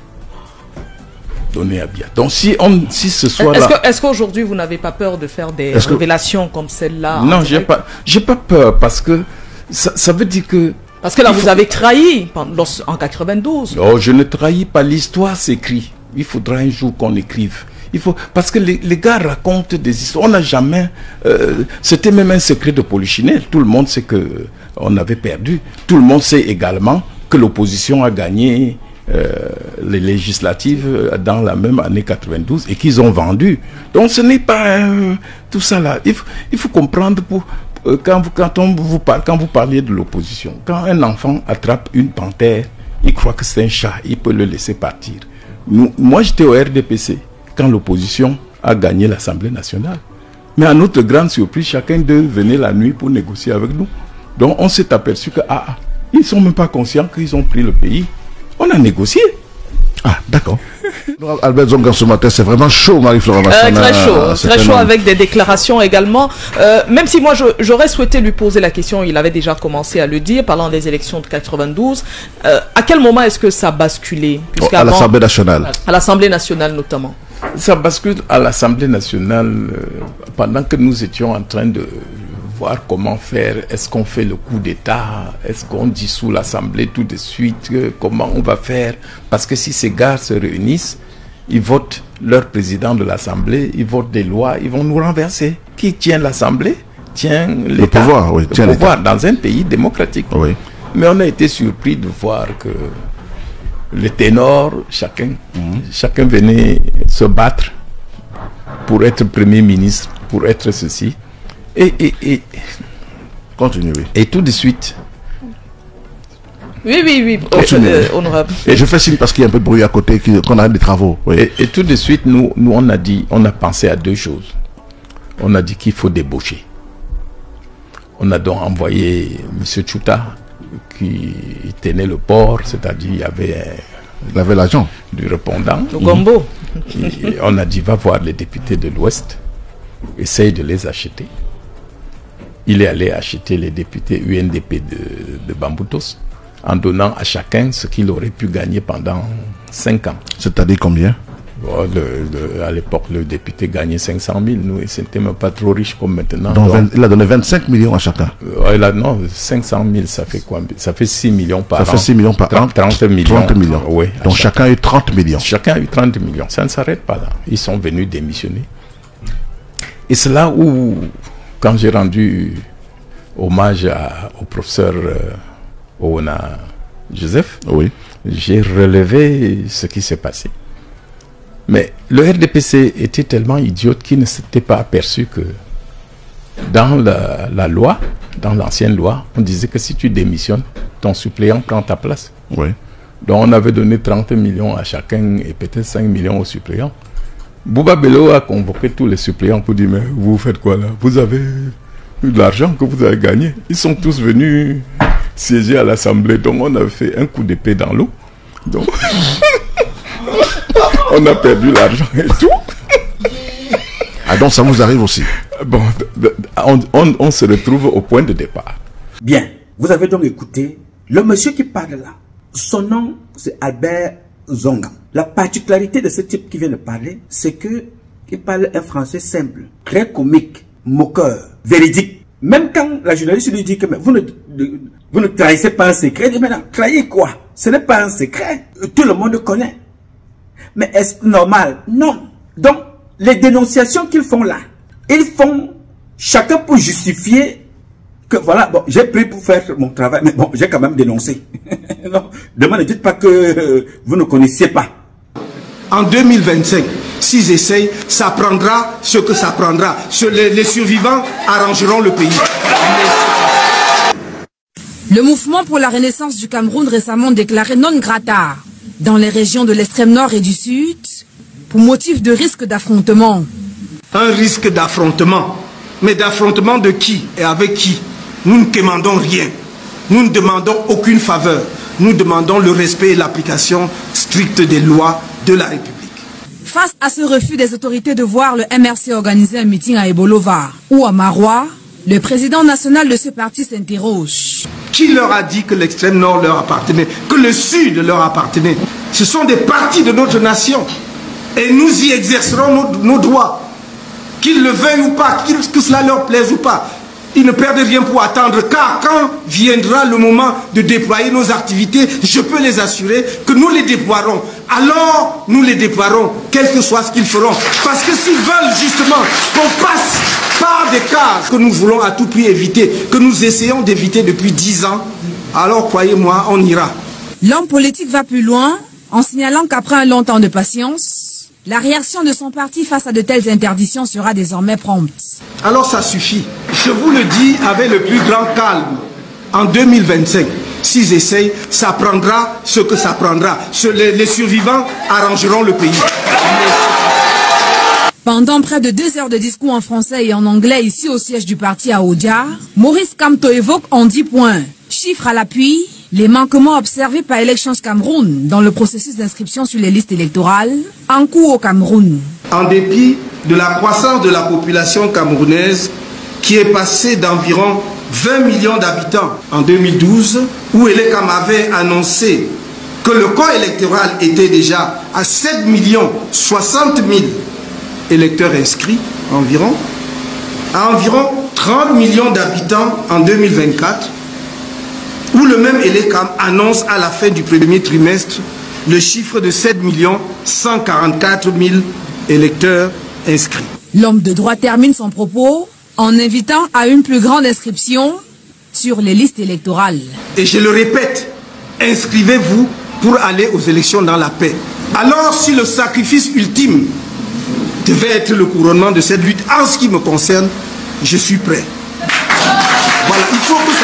Donnez à bien. Donc si ce soir-là... Est-ce qu'aujourd'hui vous n'avez pas peur de faire des révélations comme celle-là? Non, j'ai pas peur parce que ça veut dire que... Parce que là vous avez trahi en 92. Non, je ne trahis pas. L'histoire s'écrit. Il faudra un jour qu'on écrive. Parce que les gars racontent des histoires. On n'a jamais... c'était même un secret de Polichinelle. Tout le monde sait qu'on avait perdu. Tout le monde sait également que l'opposition a gagné les législatives dans la même année 92 et qu'ils ont vendu. Donc ce n'est pas tout ça là. Il faut comprendre quand vous parliez de l'opposition. Quand un enfant attrape une panthère, il croit que c'est un chat. Il peut le laisser partir. Moi j'étais au RDPC quand l'opposition a gagné l'Assemblée nationale. Mais à notre grande surprise, chacun d'eux venait la nuit pour négocier avec nous. Donc on s'est aperçu que ils ne sont même pas conscients qu'ils ont pris le pays. On a négocié. Ah, d'accord. Albert Zonga, ce matin, c'est vraiment chaud, Marie-Florent Massana. Très chaud, avec des déclarations également. Même si moi, j'aurais souhaité lui poser la question, il avait déjà commencé à le dire, parlant des élections de 92. À quel moment est-ce que ça a basculé? À l'Assemblée nationale. À l'Assemblée nationale, notamment. Ça bascule à l'Assemblée nationale pendant que nous étions en train de voir comment faire. Est-ce qu'on fait le coup d'État? Est-ce qu'on dissout l'Assemblée tout de suite? Comment on va faire? Parce que si ces gars se réunissent, ils votent leur président de l'Assemblée, ils votent des lois, ils vont nous renverser. Qui tient l'Assemblée? Tient l'État. Le pouvoir, oui. Le pouvoir dans un pays démocratique. Oui. Mais on a été surpris de voir que les ténors, chacun venait se battre pour être Premier ministre, pour être ceci. Et continuez. Et tout de suite. Oui, honorable. Et je fais signe parce qu'il y a un peu de bruit à côté, qu'on a des travaux. Oui. Et tout de suite, nous on a pensé à deux choses. On a dit qu'il faut débaucher. On a donc envoyé M. Tchouta, qui tenait le port, c'est-à-dire il y avait l'agent du répondant. Le gombo. On a dit, va voir les députés de l'Ouest, essaye de les acheter. Il est allé acheter les députés UNDP de Bamboutos en donnant à chacun ce qu'il aurait pu gagner pendant 5 ans. C'est-à-dire combien? À l'époque, le député gagnait 500 000. Nous, c'était même pas trop riche comme maintenant. Donc, il a donné 25 millions à chacun. Non, 500 000, ça fait quoi? Ça fait 6 millions par an. Ça fait 6 millions par an. 30 millions. 30 millions. Oui. Donc, chacun a eu 30 millions. Chacun a eu 30 millions. Ça ne s'arrête pas là. Ils sont venus démissionner. Et c'est là où, quand j'ai rendu hommage au professeur Oona Joseph, oui, j'ai relevé ce qui s'est passé. Mais le RDPC était tellement idiote qu'il ne s'était pas aperçu que dans la loi, dans l'ancienne loi, on disait que si tu démissionnes, ton suppléant prend ta place. Oui. Donc on avait donné 30 millions à chacun et peut-être 5 millions aux suppléants. Bouba Bello a convoqué tous les suppléants pour dire, mais vous faites quoi là? Vous avez eu de l'argent que vous avez gagné. Ils sont tous venus siéger à l'Assemblée. Donc on a fait un coup d'épée dans l'eau. Donc on a perdu l'argent et tout. Ah, donc ça vous arrive aussi? Bon, on se retrouve au point de départ. Bien, vous avez donc écouté le monsieur qui parle là. Son nom, c'est Albert Zonga. La particularité de ce type qui vient de parler, c'est que il parle un français simple, très comique, moqueur, véridique. Même quand la journaliste lui dit que mais vous ne trahissez pas un secret, il dit maintenant, trahir quoi? Ce n'est pas un secret. Tout le monde connaît. Mais est-ce normal? Non. Donc, les dénonciations qu'ils font là, ils font chacun pour justifier que voilà, bon, j'ai pris pour faire mon travail, mais bon, j'ai quand même dénoncé. Non, demain ne dites pas que vous ne connaissiez pas. En 2025, s'ils essayent, ça prendra ce que ça prendra. Les survivants arrangeront le pays. Le mouvement pour la renaissance du Cameroun récemment déclaré non grata dans les régions de l'extrême nord et du sud pour motif de risque d'affrontement. Un risque d'affrontement. Mais d'affrontement de qui et avec qui? Nous ne demandons rien. Nous ne demandons aucune faveur. nous demandons le respect et l'application stricte des lois de la République. Face à ce refus des autorités de voir le MRC organiser un meeting à Ebolova ou à Marois, le président national de ce parti s'interroge. Qui leur a dit que l'extrême nord leur appartenait, que le sud leur appartenait? Ce sont des partis de notre nation. Et nous y exercerons nos droits. Qu'ils le veuillent ou pas, que cela leur plaise ou pas. Ils ne perdent rien pour attendre, car quand viendra le moment de déployer nos activités, je peux les assurer que nous les déploierons. Alors, nous les déploierons, quel que soit ce qu'ils feront. Parce que s'ils veulent justement qu'on passe par des cases que nous voulons à tout prix éviter, que nous essayons d'éviter depuis 10 ans, alors croyez-moi, on ira. L'homme politique va plus loin en signalant qu'après un long temps de patience, la réaction de son parti face à de telles interdictions sera désormais prompte. Alors ça suffit. Je vous le dis avec le plus grand calme. En 2025, s'ils essayent, ça prendra ce que ça prendra. Les survivants arrangeront le pays. Pendant près de 2 heures de discours en français et en anglais ici au siège du parti à Oudia, Maurice Kamto évoque en 10 points, chiffres à l'appui, les manquements observés par Elections Cameroun dans le processus d'inscription sur les listes électorales en cours au Cameroun. En dépit de la croissance de la population camerounaise qui est passée d'environ 20 millions d'habitants en 2012, où Elecam avait annoncé que le corps électoral était déjà à 7 60 000 électeurs inscrits environ, à environ 30 millions d'habitants en 2024, où le même Elecam annonce à la fin du premier trimestre le chiffre de 7 144 000 électeurs inscrits. L'homme de droit termine son propos en invitant à une plus grande inscription sur les listes électorales. Et je le répète, inscrivez-vous pour aller aux élections dans la paix. Alors si le sacrifice ultime devait être le couronnement de cette lutte, en ce qui me concerne, je suis prêt. Voilà, il faut que ça...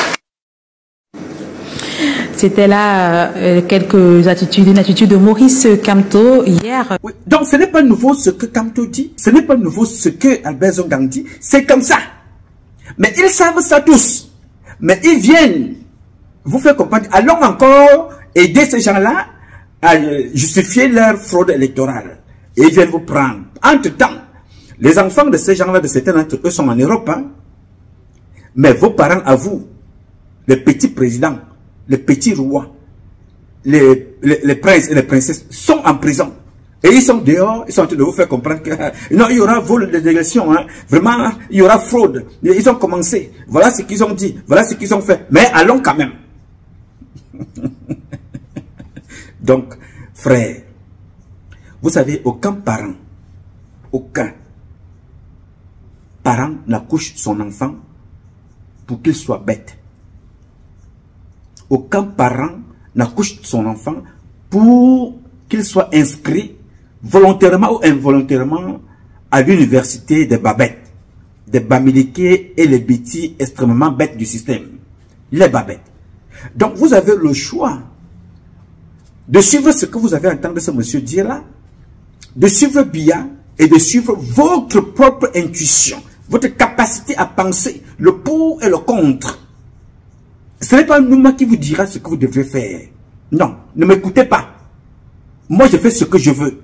C'était là une attitude de Maurice Kamto hier. Oui, donc ce n'est pas nouveau ce que Kamto dit, ce n'est pas nouveau ce que Albert Zongang dit, c'est comme ça. Mais ils savent ça tous. Mais ils viennent vous faire comprendre, allons encore aider ces gens-là à justifier leur fraude électorale. Et ils viennent vous prendre. Entre-temps, les enfants de ces gens-là, de certains d'entre eux sont en Europe. Hein? Mais vos parents à vous, les petits présidents, les petits rois, les princes et les princesses sont en prison. Et ils sont dehors, ils sont en train de vous faire comprendre que non, il y aura vol des élections, hein. Vraiment, il y aura fraude. Ils ont commencé, voilà ce qu'ils ont dit, voilà ce qu'ils ont fait. Mais allons quand même. Donc, frère, vous savez, aucun parent n'accouche son enfant pour qu'il soit bête. Aucun parent n'accouche son enfant pour qu'il soit inscrit volontairement ou involontairement à l'université des babettes, des bamiliqués et les bêtis extrêmement bêtes du système. Les babettes. Donc vous avez le choix de suivre ce que vous avez entendu ce monsieur dire là, de suivre Biya et de suivre votre propre intuition, votre capacité à penser le pour et le contre. Ce n'est pas Nouma qui vous dira ce que vous devez faire. Non, ne m'écoutez pas. Moi, je fais ce que je veux.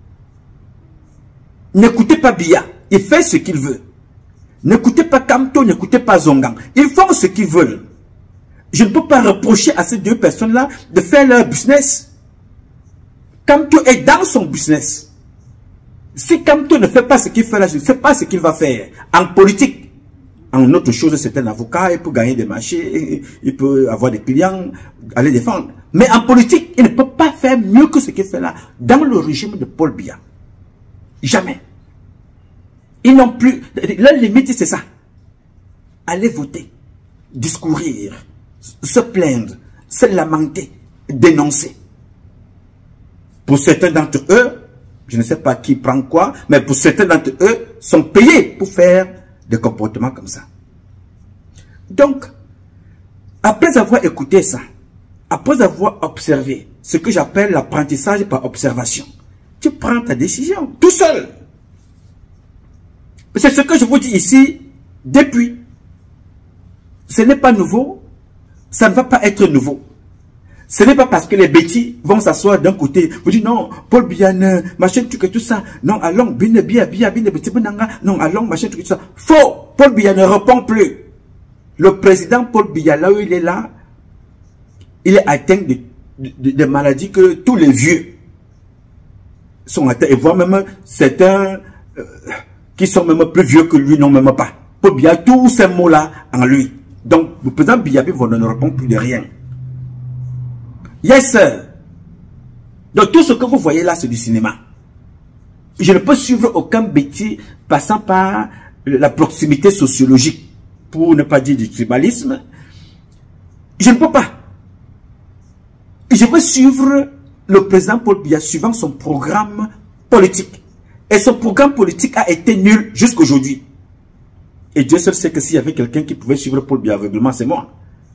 N'écoutez pas Biya. Il fait ce qu'il veut. N'écoutez pas Kamto, n'écoutez pas Zongang. Ils font ce qu'ils veulent. Je ne peux pas reprocher à ces deux personnes-là de faire leur business. Kamto est dans son business. Si Kamto ne fait pas ce qu'il fait là, je ne sais pas ce qu'il va faire. En politique. En autre chose, c'est un avocat, il peut gagner des marchés, il peut avoir des clients, aller défendre. Mais en politique, il ne peut pas faire mieux que ce qu'il fait là, dans le régime de Paul Biya. Jamais. Ils n'ont plus... Leur limite, c'est ça. Aller voter, discourir, se plaindre, se lamenter, dénoncer. Pour certains d'entre eux, je ne sais pas qui prend quoi, mais pour certains d'entre eux, sont payés pour faire des comportements comme ça. Donc, après avoir écouté ça, après avoir observé ce que j'appelle l'apprentissage par observation, tu prends ta décision tout seul. C'est ce que je vous dis ici depuis. Ce n'est pas nouveau, ça ne va pas être nouveau. Ce n'est pas parce que les bêtis vont s'asseoir d'un côté, vous dites non, Paul Biya, machin, truc et tout ça. Non, allons, non, allons, machin, truc et tout ça. Faux! Paul Biya ne répond plus. Le président Paul Biya, là où il est là, il est atteint de maladies que tous les vieux sont atteints. Et voire même certains qui sont même plus vieux que lui n'ont même pas. Paul Biya, tous ces mots-là en lui. Donc, le président Biyabi ne répond plus de rien. Yes, sir. Donc, tout ce que vous voyez là, c'est du cinéma. Je ne peux suivre aucun bêtis passant par la proximité sociologique, pour ne pas dire du tribalisme. Je ne peux pas. Je veux suivre le président Paul Biya suivant son programme politique. Et son programme politique a été nul jusqu'aujourd'hui. Et Dieu seul sait que s'il y avait quelqu'un qui pouvait suivre Paul Biya aveuglement, c'est moi.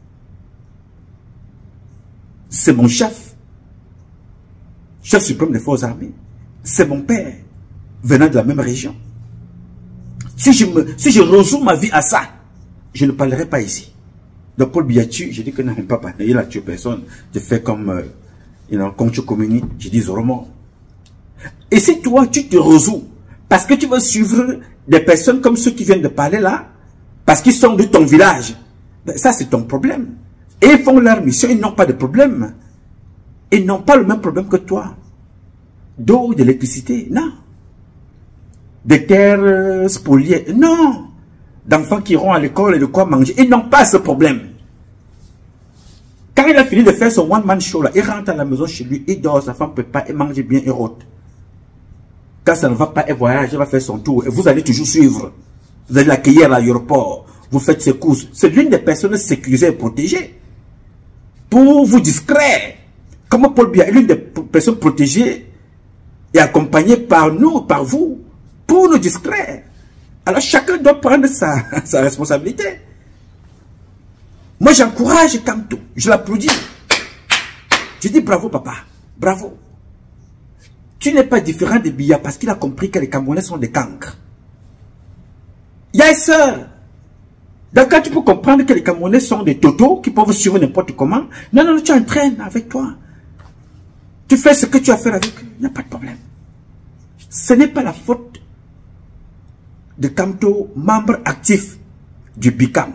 C'est mon chef suprême des forces armées. C'est mon père, venant de la même région. Si je résume ma vie à ça, je ne parlerai pas ici. Donc Paul Biya tue, je dis que non, pas parler, il a tué personne. Je fais comme, quand tu communies, je dis vraiment. Et si toi, tu te résous, parce que tu veux suivre des personnes comme ceux qui viennent de parler là, parce qu'ils sont de ton village, ben ça c'est ton problème. Et ils font leur mission, ils n'ont pas de problème. Ils n'ont pas le même problème que toi. D'eau, d'électricité, non. Des terres spoliées, non. D'enfants qui iront à l'école et de quoi manger, ils n'ont pas ce problème. Quand il a fini de faire son one-man show, là, il rentre à la maison chez lui, il dort, sa femme peut pas, il mange bien, il rôte. Quand ça ne va pas, il voyage, il va faire son tour. Et vous allez toujours suivre. Vous allez l'accueillir à l'aéroport. Vous faites ses courses. C'est l'une des personnes sécurisées et protégées. Pour vous distraire. Comme Paul Biya est l'une des personnes protégées et accompagnées par nous, par vous, pour nous distraire. Alors chacun doit prendre sa responsabilité. Moi j'encourage Kamto, je l'applaudis. Je dis bravo papa, bravo. Tu n'es pas différent de Biya parce qu'il a compris que les Camerounais sont des cancres. Yes sir. Donc quand tu peux comprendre que les Camerounais sont des totos qui peuvent suivre n'importe comment, non, tu entraînes avec toi. Tu fais ce que tu as fait avec eux, il n'y a pas de problème. Ce n'est pas la faute de Kamto, membre actif du BICAM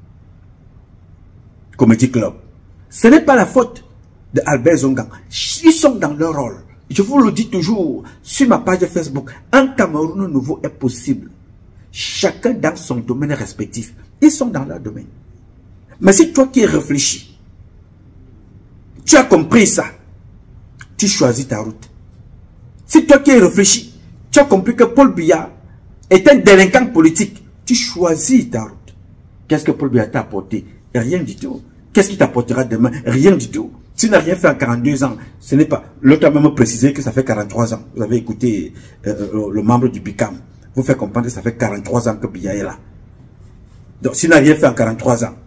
Comedy Club. Ce n'est pas la faute de Albert Zongang. Ils sont dans leur rôle. Je vous le dis toujours sur ma page Facebook. Un Cameroun nouveau est possible. Chacun dans son domaine respectif. Ils sont dans leur domaine. Mais si toi qui es réfléchi, tu as compris ça, tu choisis ta route. Si toi qui es réfléchi, tu as compris que Paul Biya est un délinquant politique, tu choisis ta route. Qu'est-ce que Paul Biya t'a apporté? Rien du tout. Qu'est-ce qu'il t'apportera demain? Rien du tout. Tu n'as rien fait en 42 ans. Ce n'est pas. L'autre a même précisé que ça fait 43 ans. Vous avez écouté le membre du BICAM. Vous faites comprendre que ça fait 43 ans que Biya est là. Donc, s'il n'a rien fait en 43 ans,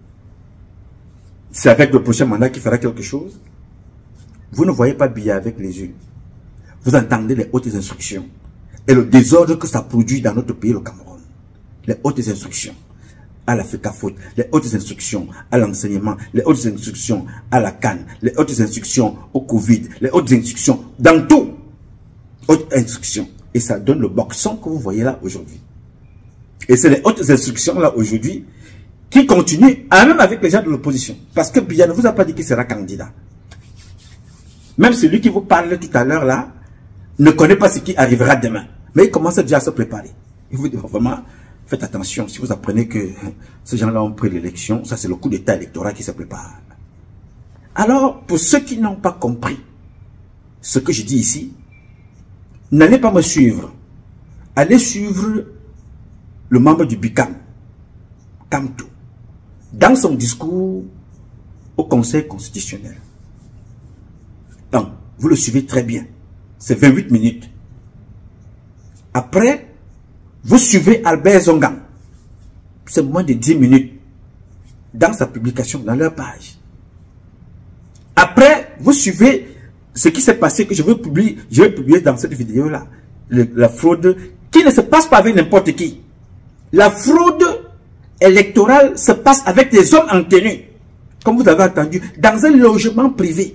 c'est avec le prochain mandat qu'il fera quelque chose. Vous ne voyez pas Biya avec les yeux. Vous entendez les hautes instructions. Et le désordre que ça produit dans notre pays, le Cameroun. Les hautes instructions à la FECAFOOT, les hautes instructions à l'enseignement, les hautes instructions à la CAN, les hautes instructions au Covid, les hautes instructions dans tout. Hautes instructions. Et ça donne le boxon que vous voyez là aujourd'hui. Et c'est les hautes instructions là aujourd'hui qui continuent, même avec les gens de l'opposition. Parce que Biya ne vous a pas dit qu'il sera candidat. Même celui qui vous parle tout à l'heure là, ne connaît pas ce qui arrivera demain. Mais il commence déjà à se préparer. Il vous dit vraiment, faites attention. Si vous apprenez que ces gens-là ont pris l'élection, ça c'est le coup d'état électoral qui se prépare. Alors, pour ceux qui n'ont pas compris ce que je dis ici, n'allez pas me suivre. Allez suivre le membre du BICAM, Kamto, dans son discours au Conseil constitutionnel. Donc, vous le suivez très bien. C'est 28 minutes. Après, vous suivez Albert Zongang. C'est moins de 10 minutes. Dans sa publication, dans leur page. Après, vous suivez ce qui s'est passé, que je vais publier dans cette vidéo-là. La fraude qui ne se passe pas avec n'importe qui. La fraude électorale se passe avec des hommes en tenue. comme vous avez entendu, dans un logement privé.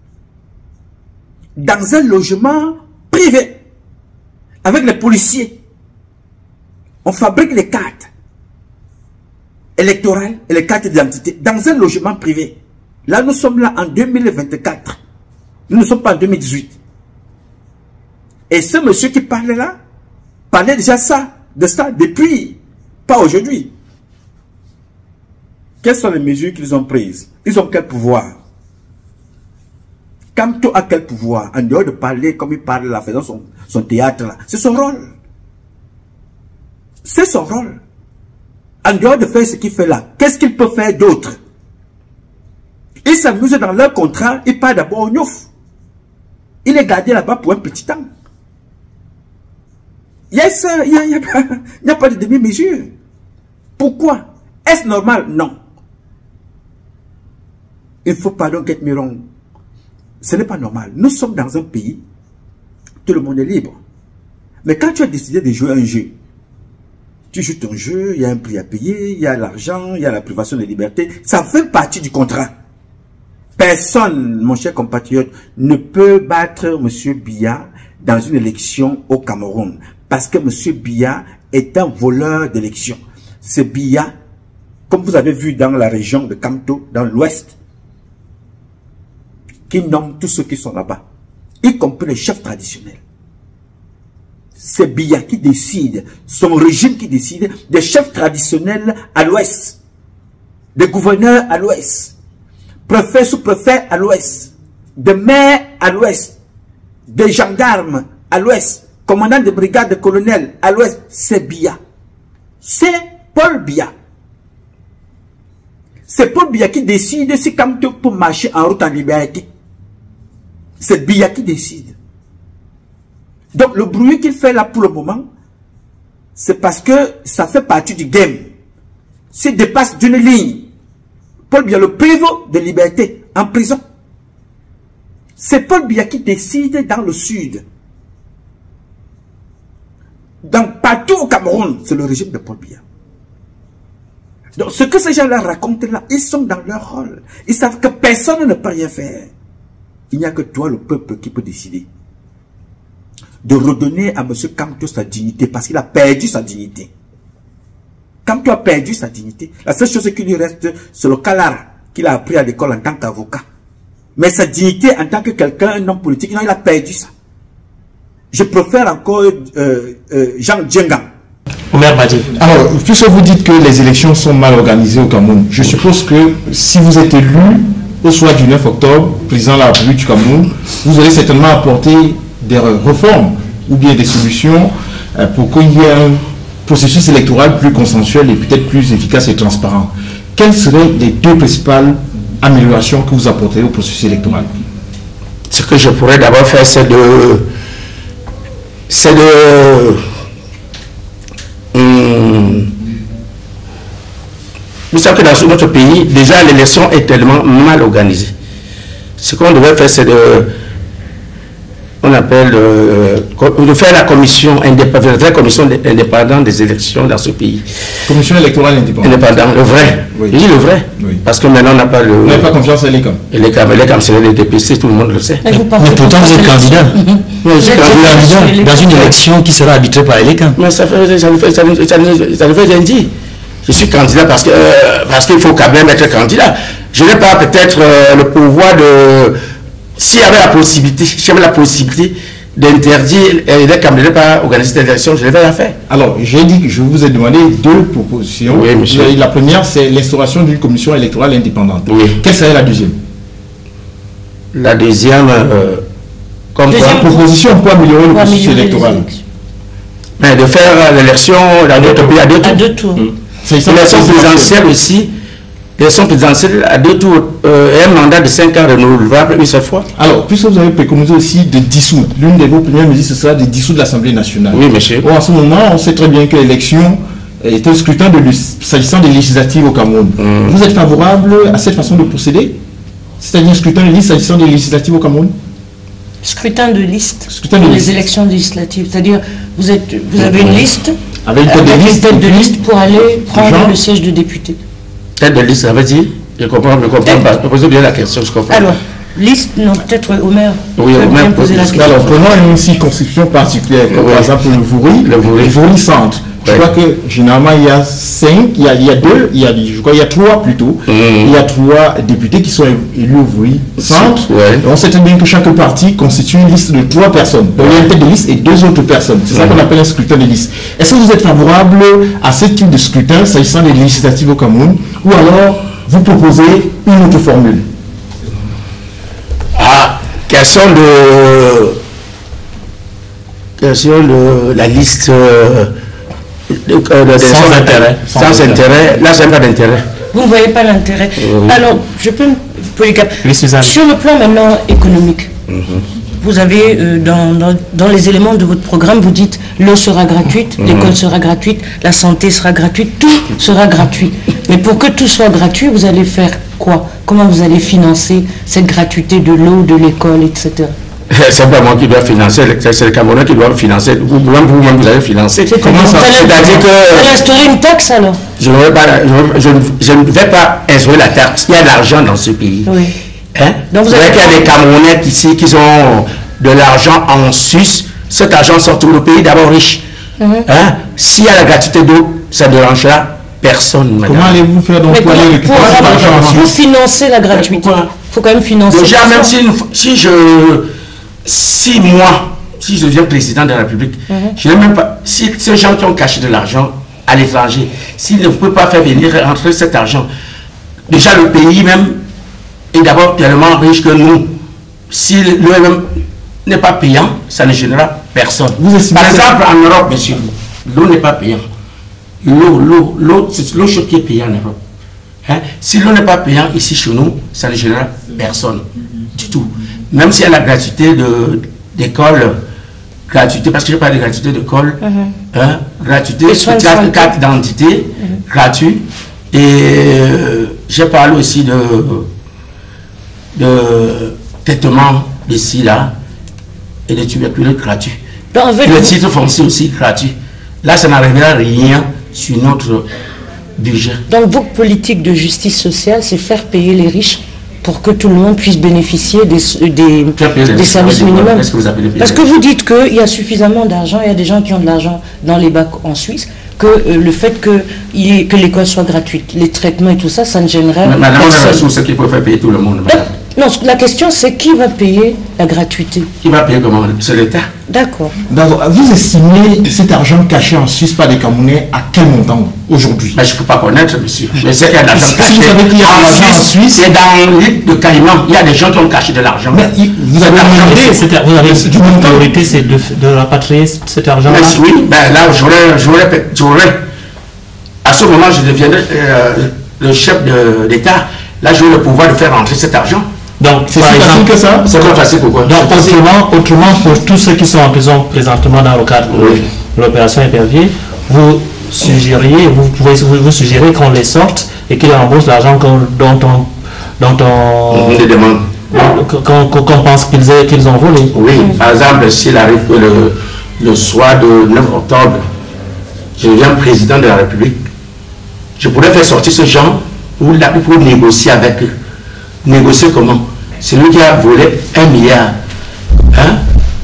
Dans un logement privé. Avec les policiers. On fabrique les cartes électorales et les cartes d'identité dans un logement privé. Là, nous sommes là en 2024. Nous ne sommes pas en 2018. Et ce monsieur qui parlait là, parlait déjà de ça depuis, pas aujourd'hui. Quelles sont les mesures qu'ils ont prises? Ils ont quel pouvoir? Kamto a quel pouvoir? En dehors de parler comme il parle là, faisant son théâtre là. C'est son rôle. C'est son rôle. En dehors de faire ce qu'il fait là, qu'est-ce qu'il peut faire d'autre? Ils s'amusent dans leur contrat, ils partent d'abord au Niouf. Il est gardé là-bas pour un petit temps. Il n'y a pas de demi-mesure. Pourquoi? Est-ce normal? Non. Il faut pardon qu'être miron. Ce n'est pas normal. Nous sommes dans un pays, tout le monde est libre. Mais quand tu as décidé de jouer un jeu, tu joues ton jeu, il y a un prix à payer, il y a l'argent, il y a la privation de liberté. Ça fait partie du contrat. Personne, mon cher compatriote, ne peut battre M. Biya dans une élection au Cameroun. Parce que M. Biya est un voleur d'élection. Ce Biya, comme vous avez vu dans la région de Kamto, dans l'ouest, qui nomme tous ceux qui sont là-bas, y compris les chefs traditionnels. C'est Biya qui décide, son régime qui décide, des chefs traditionnels à l'ouest, des gouverneurs à l'ouest, préfets, sous-préfets à l'ouest, des maires à l'ouest, des gendarmes à l'ouest, commandants de brigade, de colonels à l'ouest. C'est Biya. C'est Paul Biya. C'est Paul Biya qui décide si Kamto peut marcher en route en liberté. C'est Biya qui décide. Donc le bruit qu'il fait là pour le moment, c'est parce que ça fait partie du game. S'il dépasse d'une ligne, Paul Biya le prive de liberté en prison. C'est Paul Biya qui décide dans le sud. Partout au Cameroun, c'est le régime de Paul Biya. Donc ce que ces gens-là racontent là, ils sont dans leur rôle. Ils savent que personne ne peut rien faire. Il n'y a que toi, le peuple, qui peut décider de redonner à M. Kamto sa dignité, parce qu'il a perdu sa dignité. Kamto a perdu sa dignité. La seule chose qui lui reste, c'est le calara qu'il a appris à l'école en tant qu'avocat. Mais sa dignité en tant que quelqu'un, un homme politique, non, il a perdu ça. Je préfère encore Jean Djenga. Omer Badi. Alors, puisque vous dites que les élections sont mal organisées au Cameroun, je suppose que si vous êtes élu au soir du 9 octobre, président de la République du Cameroun, vous allez certainement apporter des réformes ou bien des solutions pour qu'il y ait un processus électoral plus consensuel et peut-être plus efficace et transparent. Quelles seraient les deux principales améliorations que vous apporterez au processus électoral? Ce que je pourrais d'abord faire, c'est de vous savez que dans notre pays, déjà l'élection est tellement mal organisée. Ce qu'on devrait faire, c'est de faire la commission indépendante des élections dans ce pays. Commission électorale indépendante. Le vrai. Oui. Je dis le vrai. Oui. Parce que maintenant on n'a pas le... On n'a pas confiance à l'ECAM. L'ECAM, c'est le DPC, tout le monde le sait. Mais pourtant vous êtes candidat. Vous êtes candidat dans une élection qui sera arbitrée par l'ECAM. Mais ça ne veut rien dire. Je suis candidat parce qu'il faut quand même être candidat. Je n'ai pas peut-être le pouvoir de... S'il y avait la possibilité, d'interdire les candidats de ne pas organiser cette élection, je vais la faire. Alors, j'ai dit que je vous ai demandé deux propositions. Oui, monsieur. La première, c'est l'instauration d'une commission électorale indépendante. Oui. Quelle serait la deuxième? La deuxième, comme proposition pour améliorer le processus électoral. Mais de faire l'élection dans notre pays à deux tours. L'élection présidentielle aussi. L'élection présidentielle à deux tours et un mandat de 5 ans renouvelable une seule fois. Alors, puisque vous avez préconisé aussi de dissoudre, l'une de vos premières mesures, ce sera de dissoudre l'Assemblée nationale. Oui, monsieur. Bon, en ce moment, on sait très bien que l'élection est un scrutin s'agissant des législatives au Cameroun. Vous êtes favorable à cette façon de procéder? C'est-à-dire un scrutin de liste s'agissant des législatives au Cameroun? Scrutin de liste pour les élections législatives. C'est-à-dire, vous avez une liste avec une tête de liste pour aller prendre le siège de député. Tête de liste, ça veut dire Je comprends pas. Posez bien la question, je comprends. Alors, liste, non, peut-être Omer. Oui, Omer poser la question. Alors, prenons une circonscription particulière, comme par exemple le Vouri centre. Je crois que généralement il y a 5, il y a 2, je crois qu'il y a 3 plutôt. Il y a 3 députés qui sont élus au Vouri centre. On sait très bien que chaque parti constitue une liste de 3 personnes. Donc il y a une tête de liste et 2 autres personnes. C'est ça qu'on appelle un scrutin de liste. Est-ce que vous êtes favorable à ce type de scrutin s'agissant des législatives au Cameroun, ou alors vous proposez une autre formule? Question de la liste sans intérêt. Là, c'est pas d'intérêt. Vous ne voyez pas l'intérêt. Alors, je peux sur le plan maintenant économique, vous avez dans les éléments de votre programme, vous dites l'eau sera gratuite, l'école sera gratuite, la santé sera gratuite, tout sera gratuit. Mais pour que tout soit gratuit, vous allez faire quoi? Comment vous allez financer cette gratuité de l'eau, de l'école, etc.? C'est pas moi qui dois financer, c'est le Camerounais qui doit financer. Vous-même, vous allez financer. Comment ça? C'est-à-dire que... Vous allez instaurer une taxe alors? Je ne vais pas instaurer la taxe. Il y a de l'argent dans ce pays. Oui. Hein? Donc vous avez qu'il y a des Camerounais ici qui ont de l'argent en Suisse. Cet argent sort tout le pays d'abord riche. Hein? S'il y a la gratuité d'eau, ça dérange là personne. Madame. Comment allez-vous faire donc pour aller récupérer cet argent en Suisse? Pour financer la gratuité. Il faut quand même financer. Déjà, même si moi, si je deviens président de la République, je n'ai même pas, si ces gens qui ont caché de l'argent à l'étranger, s'ils ne peuvent pas faire venir rentrer cet argent, déjà le pays même est d'abord tellement riche que nous, si l'OMM n'est pas payant, ça ne gênera personne. Par exemple, en Europe, monsieur, l'eau n'est pas payante. L'eau, c'est l'eau chaude qui est payante en Europe. Hein? Si l'eau n'est pas payante ici chez nous, ça ne gênera personne du tout. Même s'il y a la gratuité d'école, gratuité, parce que je parle de gratuité d'école, gratuité, carte d'identité, gratuit, et je parle aussi de traitement d'ici là, et de tuberculose gratuit. Le titre foncier aussi gratuit. Là, ça n'arrivera rien sur notre budget. Donc, votre politique de justice sociale, c'est faire payer les riches pour que tout le monde puisse bénéficier des services minimums. Parce que vous dites qu'il y a suffisamment d'argent, il y a des gens qui ont de l'argent dans les bacs en Suisse, que le fait que l'école soit gratuite, les traitements et tout ça, ça ne gênerait pas. Madame, on a la ressource qui peut faire payer tout le monde. Non, la question c'est qui va payer la gratuité? Qui va payer comment? C'est l'État. D'accord. Vous estimez cet argent caché en Suisse par les Camerounais à quel montant aujourd'hui? Je ne peux pas connaître, monsieur. Mais c'est qu'il y a de l'argent caché. Si vous savez qu'il y a de l'argent en Suisse, c'est dans l'île de Caïman. Il y a des gens qui ont caché de l'argent. Vous avez demandé, du coup, priorité, c'est de rapatrier cet argent-là? Oui, là, j'aurais. À ce moment, je deviendrai le chef d'État. Là, j'aurai le pouvoir de faire rentrer cet argent. Donc, c'est si facile que ça? C'est pas facile, pourquoi? Donc, autrement, pour tous ceux qui sont en prison présentement dans le cadre de l'opération Épervier, vous suggérez qu'on les sorte et qu'ils remboursent l'argent dont on les demande. Qu'on pense qu'ils ont volé. Oui, par exemple, s'il arrive que le soir de 9 octobre, je deviens président de la République, je pourrais faire sortir ce gens pour négocier avec eux. Négocier comment? C'est lui qui a volé 1 milliard. Hein?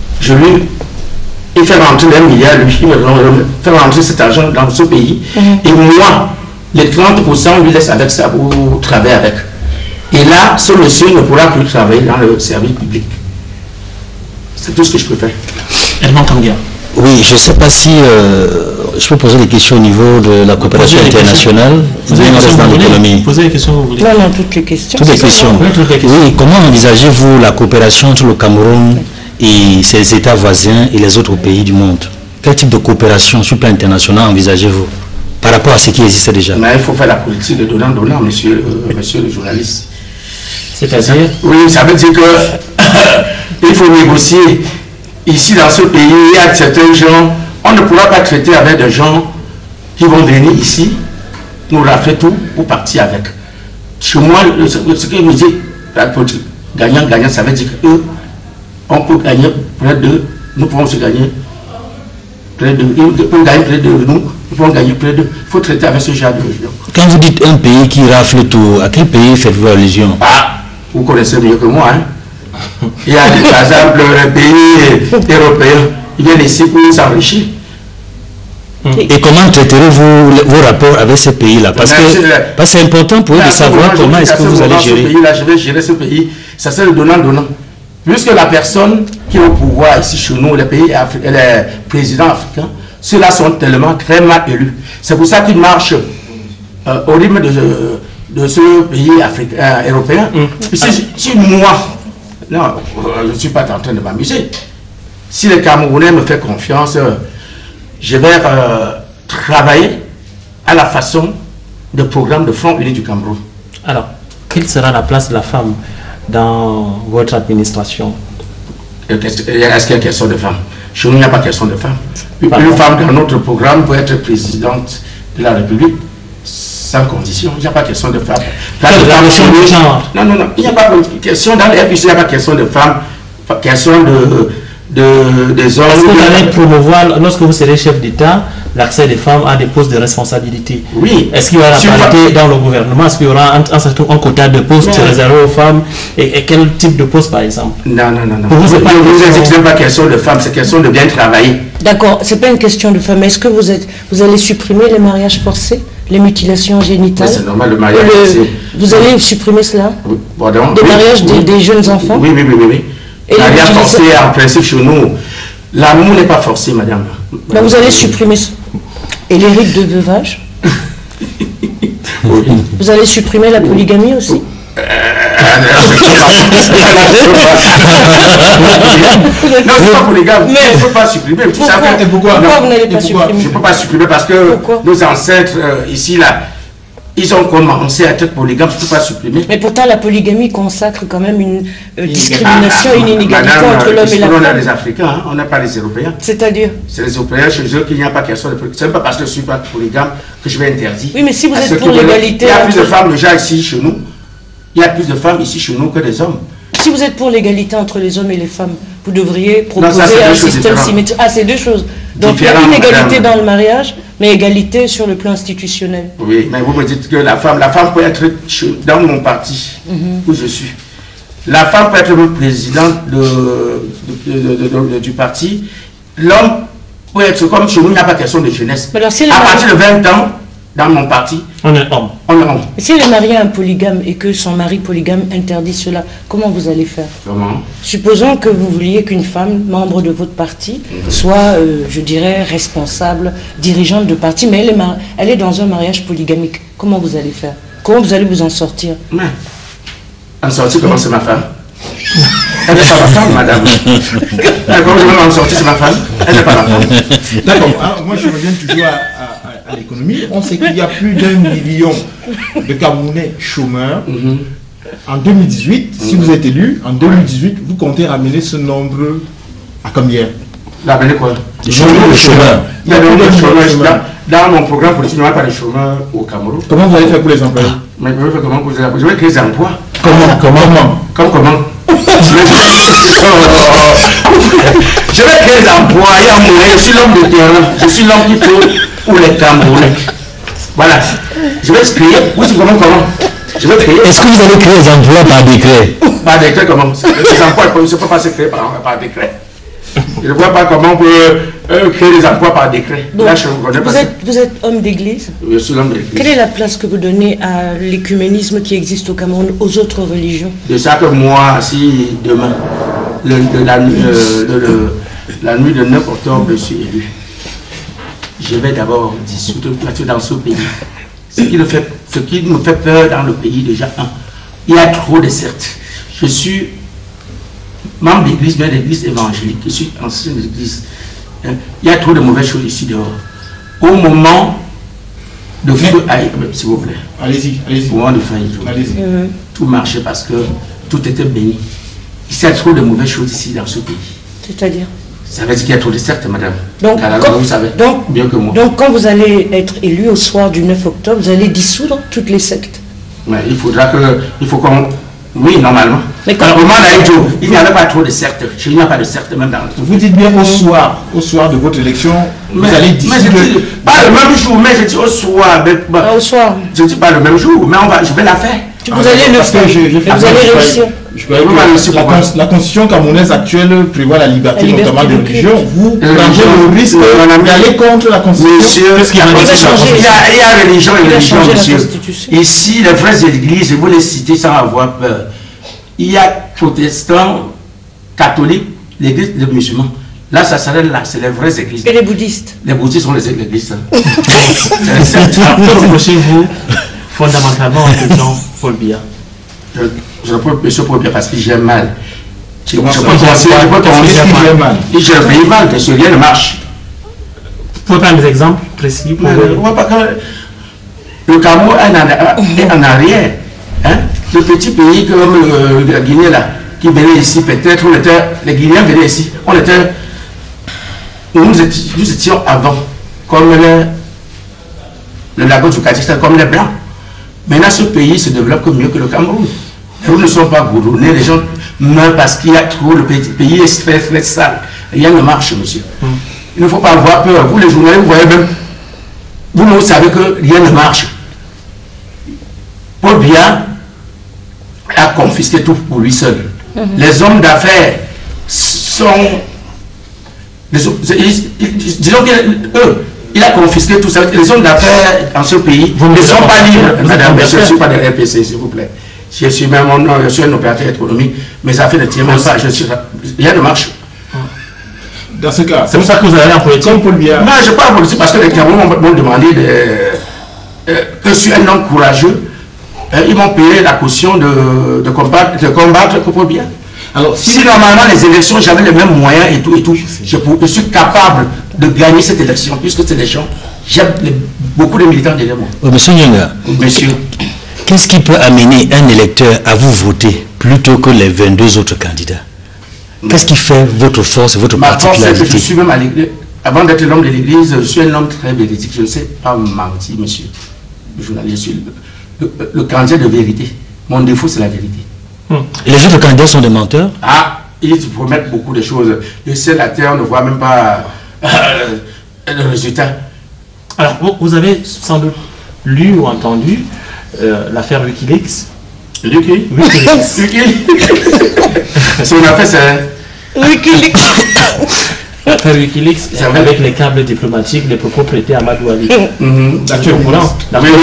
Il fait rentrer 1 milliard, lui, il fait rentrer cet argent dans ce pays. Et moi, les 30%, lui laisse avec ça pour travailler avec. Et là, ce monsieur ne pourra plus travailler dans le service public. C'est tout ce que je peux faire. Elle m'entend bien. Oui, je ne sais pas si je peux poser des questions au niveau de la coopération internationale. Posez les questions, vous voulez. Non, toutes les questions. Toutes les questions. Oui, comment envisagez-vous la coopération entre le Cameroun et ses États voisins et les autres pays du monde? Quel type de coopération sur le plan international envisagez-vous par rapport à ce qui existe déjà? Mais il faut faire la politique de donnant-donnant, monsieur le journaliste. C'est-à-dire? Oui, ça veut dire que il faut négocier. Ici, dans ce pays, il y a certains gens, on ne pourra pas traiter avec des gens qui vont venir ici, nous rafler tout pour partir avec. Chez moi, ce que vous dites, gagnant-gagnant, ça veut dire qu'eux, on peut gagner près de, nous pouvons se gagner près de, ils peuvent gagner près de nous, vont gagner près d'eux. Il faut traiter avec ce genre de gens. Quand vous dites un pays qui rafle tout, à quel pays faites-vous allusion? Vous connaissez mieux que moi. Hein? Il y a par exemple un pays européen, ils viennent ici pour s'enrichir. Et comment traiterez-vous vos rapports avec ces pays-là? Parce que c'est important pour eux de savoir comment est-ce que vous allez gérer. Je vais gérer ce pays. Ça c'est le donnant-donnant. Puisque la personne qui est au pouvoir ici chez nous, les présidents africains, ceux-là sont tellement très mal élus. C'est pour ça qu'ils marchent au rythme de ce pays européen. Si moi, non, je ne suis pas en train de m'amuser. Si les Camerounais me font confiance, je vais travailler à la façon de programme de Front Uni du Cameroun. Alors, quelle sera la place de la femme dans votre administration? Est-ce qu'il y a question de femme? Chez nous, il n'y a pas question de femme. Une femme dans notre programme peut être présidente de la République sans condition. Il n'y a pas question de femme. Non, non, non. Il n'y a pas de question dans les FIC, il n'y a pas question de femme. Question des hommes. Est-ce que vous allez promouvoir, lorsque vous serez chef d'État, l'accès des femmes à des postes de responsabilité? Oui. Est-ce qu'il y aura la parité dans le gouvernement? Est-ce qu'il y aura un quota de postes réservés aux femmes? Et quel type de poste, par exemple? Non, non, non. Pour vous, ce n'est pas question de femmes, c'est question de bien travailler. D'accord, c'est pas une question de femmes. Est-ce que vous allez supprimer les mariages forcés, les mutilations génitales? C'est normal, le mariage forcé. Vous allez supprimer cela? Oui. Pardon? Des mariages des jeunes enfants? Oui, oui, oui, oui, oui. Le mariage forcé, en principe, chez nous, l'amour n'est pas forcé, madame. Donc vous allez supprimer ça. Et les rites de veuvage? Oui. Vous allez supprimer la polygamie aussi? Non, c'est pas polygame. Mais il ne faut pas supprimer. Pourquoi vous n'allez pas supprimer? Je ne peux pas supprimer parce que nos ancêtres, ici, là, ils ont commencé à être polygames, je ne peux pas supprimer. Mais pourtant, la polygamie consacre quand même une discrimination, une inégalité entre l'homme et la femme. On est les Africains, hein, on n'est pas les Européens. C'est-à-dire? C'est les Européens chez eux qu'il n'y a pas question de polygame. Ce n'est pas parce que je ne suis pas polygame que je vais interdire. Oui, mais si vous êtes pour l'égalité... Il y a plus de femmes déjà ici chez nous. Il y a plus de femmes ici chez nous que des hommes. Si vous êtes pour l'égalité entre les hommes et les femmes, vous devriez proposer un système symétrique. Ah, c'est deux choses. Donc il y a inégalité dans le mariage, mais égalité sur le plan institutionnel. Oui, mais vous me dites que la femme peut être dans mon parti où je suis. La femme peut être présidente du parti. L'homme peut être, comme chez nous, il n'y a pas question de jeunesse. À partir de 20 ans, dans mon parti, on est homme. On est homme. Si elle est mariée à un polygame et que son mari polygame interdit cela, comment vous allez faire? Comment? Supposons que vous vouliez qu'une femme, membre de votre parti, soit, je dirais, responsable, dirigeante de parti, mais elle est dans un mariage polygamique. Comment vous allez faire? Comment vous allez vous en sortir? Mais, en sortir, comment c'est ma femme? Elle n'est pas ma femme, madame. Comment je vais m'en sortir, c'est ma femme? Elle n'est pas ma femme. D'accord. Moi, je reviens toujours à l'économie. On sait qu'il y a plus d'1 million de Camerounais chômeurs. En 2018, si vous êtes élu, en 2018, vous comptez ramener ce nombre à combien? Ramener quoi? Le nombre de chômeurs. Il y a des chômeurs. Dans mon programme politique, il n'y a pas de chômeurs au Cameroun. Comment vous allez faire pour les employer? Mais je vais faire comment pour les employer? Je vais créer des emplois. Comment? Je vais créer des emplois. Je suis l'homme de terrain. Je suis l'homme qui fait pour les Camerounais. Voilà. Je vais créer. Oui, comment? Je vais créer. Est-ce que vous allez créer des emplois par décret? Par décret, comment? Les emplois ne peuvent pas se créer par décret. Je ne vois pas comment on peut créer des emplois par décret. Donc, là, vous êtes homme d'église? Je suis l'homme d'église. Quelle est la place que vous donnez à l'écuménisme qui existe au Cameroun, aux autres religions? De ça que moi, si demain, la nuit de 9 octobre, je suis élu, je vais d'abord dissoudre dans ce pays. Ce qui me fait peur dans le pays, déjà, il y a trop de sectes. Je suis membre d'église, mais d'église évangélique. Je suis ancien d'église. Il y a trop de mauvaises choses ici dehors. Au moment de feu, s'il vous plaît. Allez-y. Au moment de faillite, tout marchait parce que tout était béni. Il y a trop de mauvaises choses ici dans ce pays. C'est-à-dire? Ça veut dire qu'il y a trop de sectes, madame. Donc, vous savez bien que moi. Donc, quand vous allez être élu au soir du 9 octobre, vous allez dissoudre toutes les sectes? Mais il faut qu'on... Oui, normalement. Mais quand il n'y avait pas trop de sectes. Il n'y a pas de sectes même dans le... Vous dites bien au soir de votre élection, vous allez dire... Pas le même jour, mais je dis au soir. Au soir. Je dis pas le même jour, mais je vais la faire. Vous allez le faire. Vous allez réussir. La constitution camerounaise actuelle prévoit la liberté notamment de religion. Vous prendrez le risque d'aller contre la constitution. Monsieur, il y a religion et religion, monsieur. Ici, les vraies églises, vous les citez sans avoir peur. Il y a protestants, catholiques, l'église des musulmans. Là, ça s'arrête là, c'est les vraies églises. Et les bouddhistes? Les bouddhistes sont les églises. Que reprochez-vous fondamentalement en question Paul Biya? Je reproche M. Paul Biya parce qu'il gère mal. Je peux il gère mal, parce que rien ne marche. Vous pouvez prendre des exemples précis pour... Le Cameroun est en arrière. Hein? Le petit pays comme la Guinée là, qui venait ici, peut-être, les Guinéens venaient ici, nous étions avant, comme le lagon du Kadistan, comme les Blancs. Maintenant, ce pays se développe mieux que le Cameroun. Nous ne sommes pas gouronnés, les gens meurent parce qu'il y a trop, le pays est très, très sale. Rien ne marche, monsieur. Il ne faut pas avoir peur. Vous, les journalistes, vous voyez même, vous savez que rien ne marche. Paul Biya a confisqué tout pour lui seul. Les hommes d'affaires sont... disons qu'eux, il a confisqué tout ça. Les hommes d'affaires dans ce pays ne sont pas libres. Madame, je ne suis pas de l'RPC, s'il vous plaît. Je suis même je suis un opérateur économique. Mes affaires ne tiennent même pas. Rien ne marche. Dans ce cas, c'est pour ça que vous allez en politique. Comme Paul Biya. Non, je ne suis pas en politique parce que les Camerounais m'ont demandé que je suis un homme courageux. Ils m'ont payé la caution de combattre Paul Biya. Alors, si normalement les élections, j'avais les mêmes moyens et tout, je suis capable de gagner cette élection, puisque cette élection, j'ai beaucoup de militants derrière moi. Monsieur Nyanga, qu'est-ce qui peut amener un électeur à vous voter plutôt que les 22 autres candidats? Qu'est-ce qui fait votre force et votre particularité? Ma force, c'est que je suis même à l'église. Avant d'être l'homme de l'église, je suis un homme très véridique. Je ne sais pas mentir, monsieur. Le journaliste, je suis le candidat de vérité. Mon défaut, c'est la vérité. Et les autres candidats sont des menteurs? Ah, ils promettent beaucoup de choses. Le ciel, la terre, on ne voit même pas le résultat. Alors, vous avez sans doute lu ou entendu l'affaire Wikileaks. Wikileaks. C'est une affaire, c'est... Wikileaks. L'affaire Wikileaks, avec les câbles diplomatiques, les propos prêtés à Amadou Ali. L'actuel courant.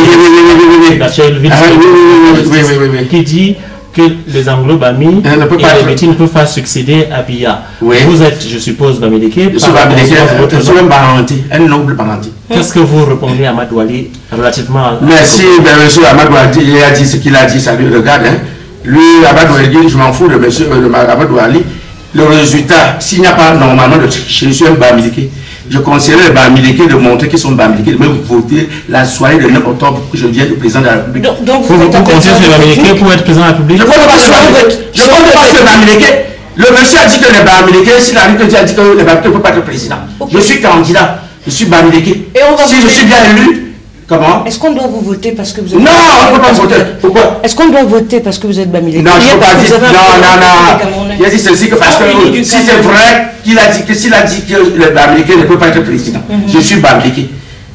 Oui. Qui dit que les Anglo-Bami et les Métis ne peuvent pas succéder à Biya. Vous êtes, je suppose, Bamileke. Je suis Bamileke, je suis un Baranti, un noble Baranti. Qu'est-ce que vous répondez à Amadou Ali relativement à... Merci, monsieur Amadou Ali, il a dit ce qu'il a dit, ça lui regarde. Lui, Amadou Ali, je m'en fous de monsieur Amadou Ali. Le résultat, s'il n'y a pas normalement de tricher, je suis un Bamileke. Je conseillerais les Bamileke de montrer qu'ils sont Bamileke, de même voter la soirée de 9 octobre que je viens de président de la République. Donc vous comptez sur les Bamileke pour être président de la République? Je ne compte pas sur les Bamileke. Le monsieur a dit que les Bamileke, s'il arrive que Dieu a dit que les Bamileke ne peuvent pas être président. Je suis candidat, je suis Bamileke. Si je suis bien élu, comment? Est-ce qu'on doit vous voter parce que vous êtes... Non, on ne peut pas voter. Pourquoi? Est-ce qu'on doit voter parce que vous êtes Bamileke? Non, je ne peux pas dire. Non. Il a dit ceci que parce que si c'est vrai qu'il a dit que s'il a dit que les Bamileke ne peuvent pas être président, je suis Bamileke.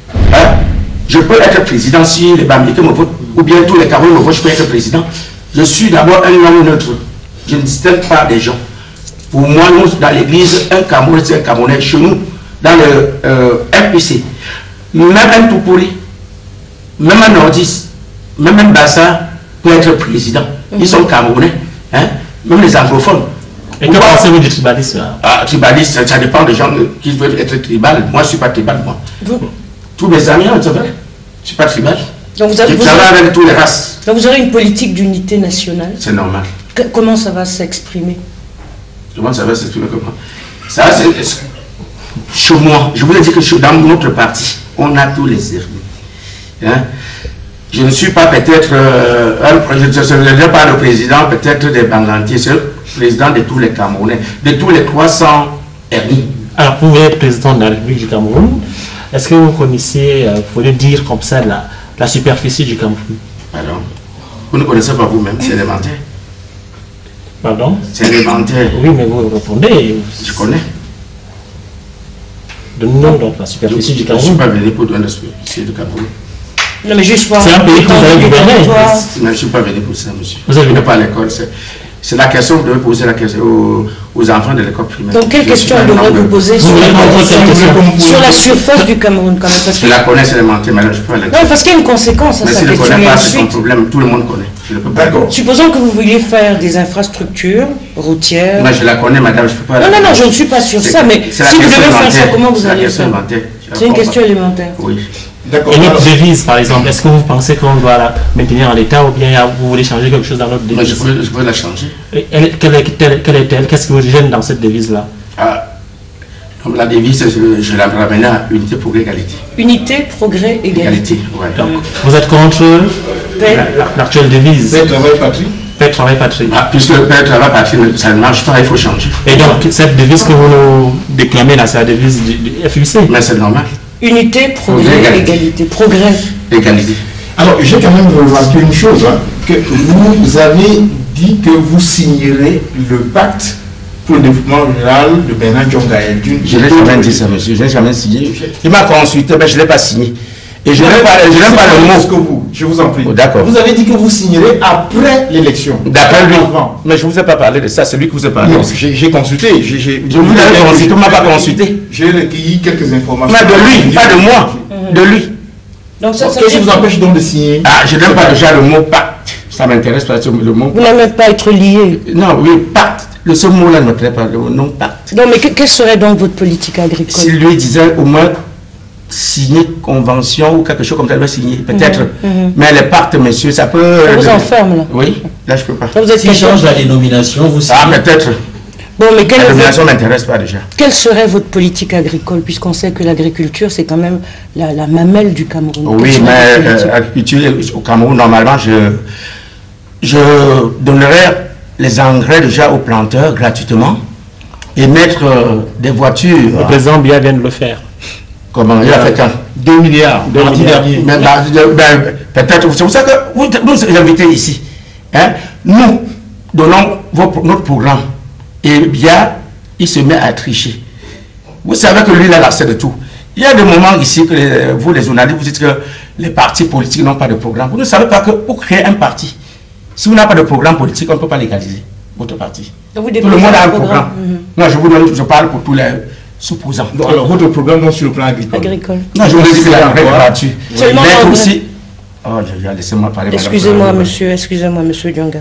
Je peux être président si les Bamileke me votent, ou bien tous les Camerounais me votent, je peux être président. Je suis d'abord un homme neutre. Je ne distingue pas des gens. Pour moi, nous, dans l'église, un Camerounais, c'est un Camerounais. Chez nous, dans le RPC, même un Toupouri, même un nordiste, même un Bassa peut être président. Ils sont Camerounais, hein? Même les anglophones. Et que pensez-vous du tribalisme? Tribalisme, ça dépend des gens qui veulent être tribal. Moi, je ne suis pas tribal, moi. Tous mes amis, c'est vrai. Je ne suis pas tribal. Donc je travaille avec toutes les races. Donc vous aurez une politique d'unité nationale. C'est normal. Comment ça va s'exprimer? Comment ça va s'exprimer? Comment? Ça, c'est... Chez moi, je vous ai dit que dans notre parti, on a tous les ennemis. Hein? Je ne suis pas peut-être je ne suis pas le président peut-être des Bangantiers, c'est le président de tous les Camerounais, de tous les 300 RI. Alors, vous êtes président de la République du Cameroun. Est-ce que vous connaissez, vous pouvez dire comme ça, la superficie du Cameroun? Alors, vous ne connaissez pas vous-même, c'est élémentaire. Pardon? C'est élémentaire. Oui, mais vous répondez. Je connais. Donnez-nous donc la superficie du Cameroun. Je ne suis pas venu pour donner la superficie du Cameroun. Non, mais juste pour... C'est un pays que vous avez gouverné. Je ne suis pas venu pour ça, monsieur. Vous avez venu pas à l'école. C'est la question que vous devez poser la question aux enfants de l'école primaire. Donc, quelle question devrait vous poser sur la surface du Cameroun quand même, parce que... Je la connais, c'est élémentaire, mais je ne peux pas la dire. Non, parce qu'il y a une conséquence à mais ça. si je ne connais pas, c'est son problème. Tout le monde connaît. D'accord. Supposons que vous vouliez faire des infrastructures routières. Moi, je la connais, madame, je ne peux pas la dire. Non, je ne suis pas sur ça, mais si vous devez faire ça, comment vous allez faire? C'est une question élémentaire. Oui. Et notre devise, par exemple, est-ce que vous pensez qu'on doit la maintenir en l'état ou bien vous voulez changer quelque chose dans notre devise? Je peux la changer. Quelle est-elle? Qu'est-ce qui vous gêne dans cette devise-là? La devise, je la ramène à unité, progrès, égalité. Unité, progrès, égalité. Ouais. Donc, vous êtes contre l'actuelle devise? Paix, travail, patrie. Paix, travail, patrie. Puisque paix, travail, patrie, ça ne marche pas, il faut changer. Et donc, cette devise que vous nous déclamez là, c'est la devise du FUC? Mais c'est normal. Unité, progrès, égalité. Progrès. Égalité. Alors, j'ai quand même remarqué une chose, que vous avez dit que vous signerez le pacte pour le développement rural de Bernard Dionga. Je n'ai jamais dit ça, monsieur. Je n'ai jamais signé. Il m'a consulté, mais je ne l'ai pas signé. Et je n'aime pas le mot. Que vous, je vous en prie. D'accord. Vous avez dit que vous signerez après l'élection. D'après lui. Mais je ne vous ai pas parlé de ça, c'est lui qui vous a parlé. J'ai consulté. Je vous ai consulté, on ne m'a pas consulté. J'ai recueilli quelques informations. Mais de lui, pas de moi. De lui. Qu'est-ce qui vous empêche donc de signer? Je n'aime pas déjà le mot pacte. Ça m'intéresse pas le mot. Vous n'aimez pas être lié? Non, oui, pacte. Ce mot-là ne me plaît pas, le nom pacte. Non, mais quelle serait donc votre politique agricole? S'il lui disait au moins signer convention ou quelque chose comme ça, il doit signer, peut-être. Mais les pactes, monsieur, ça peut... Ça vous enferme, là? Oui, là, je ne peux pas. S'il change la dénomination, vous signez? Peut-être. Bon, mais la dénomination ne m'intéresse pas déjà. Quelle serait votre politique agricole, puisqu'on sait que l'agriculture, c'est quand même la mamelle du Cameroun? Oui, mais l'agriculture au Cameroun, normalement, je donnerais les engrais déjà aux planteurs gratuitement et mettre des voitures. Le président Biya vient de le faire. Comment? Il a fait quand? 2 milliards. Mardi dernier. Peut-être, c'est pour ça que vous nous invitez ici. Nous donnons notre programme. Et bien, il se met à tricher. Vous savez que lui, il a l'accès de tout. Il y a des moments ici que vous, les journalistes, vous dites que les partis politiques n'ont pas de programme. Vous ne savez pas que pour créer un parti, si vous n'avez pas de programme politique, on ne peut pas légaliser votre parti. Tout le monde a un programme. Moi, je parle pour tous les supposants. Alors, votre programme, non, sur le plan agricole. Non, je vous dis que l'engrais est gratuit. Mais aussi... Oh, laissez-moi parler. Excusez-moi, monsieur Dionga.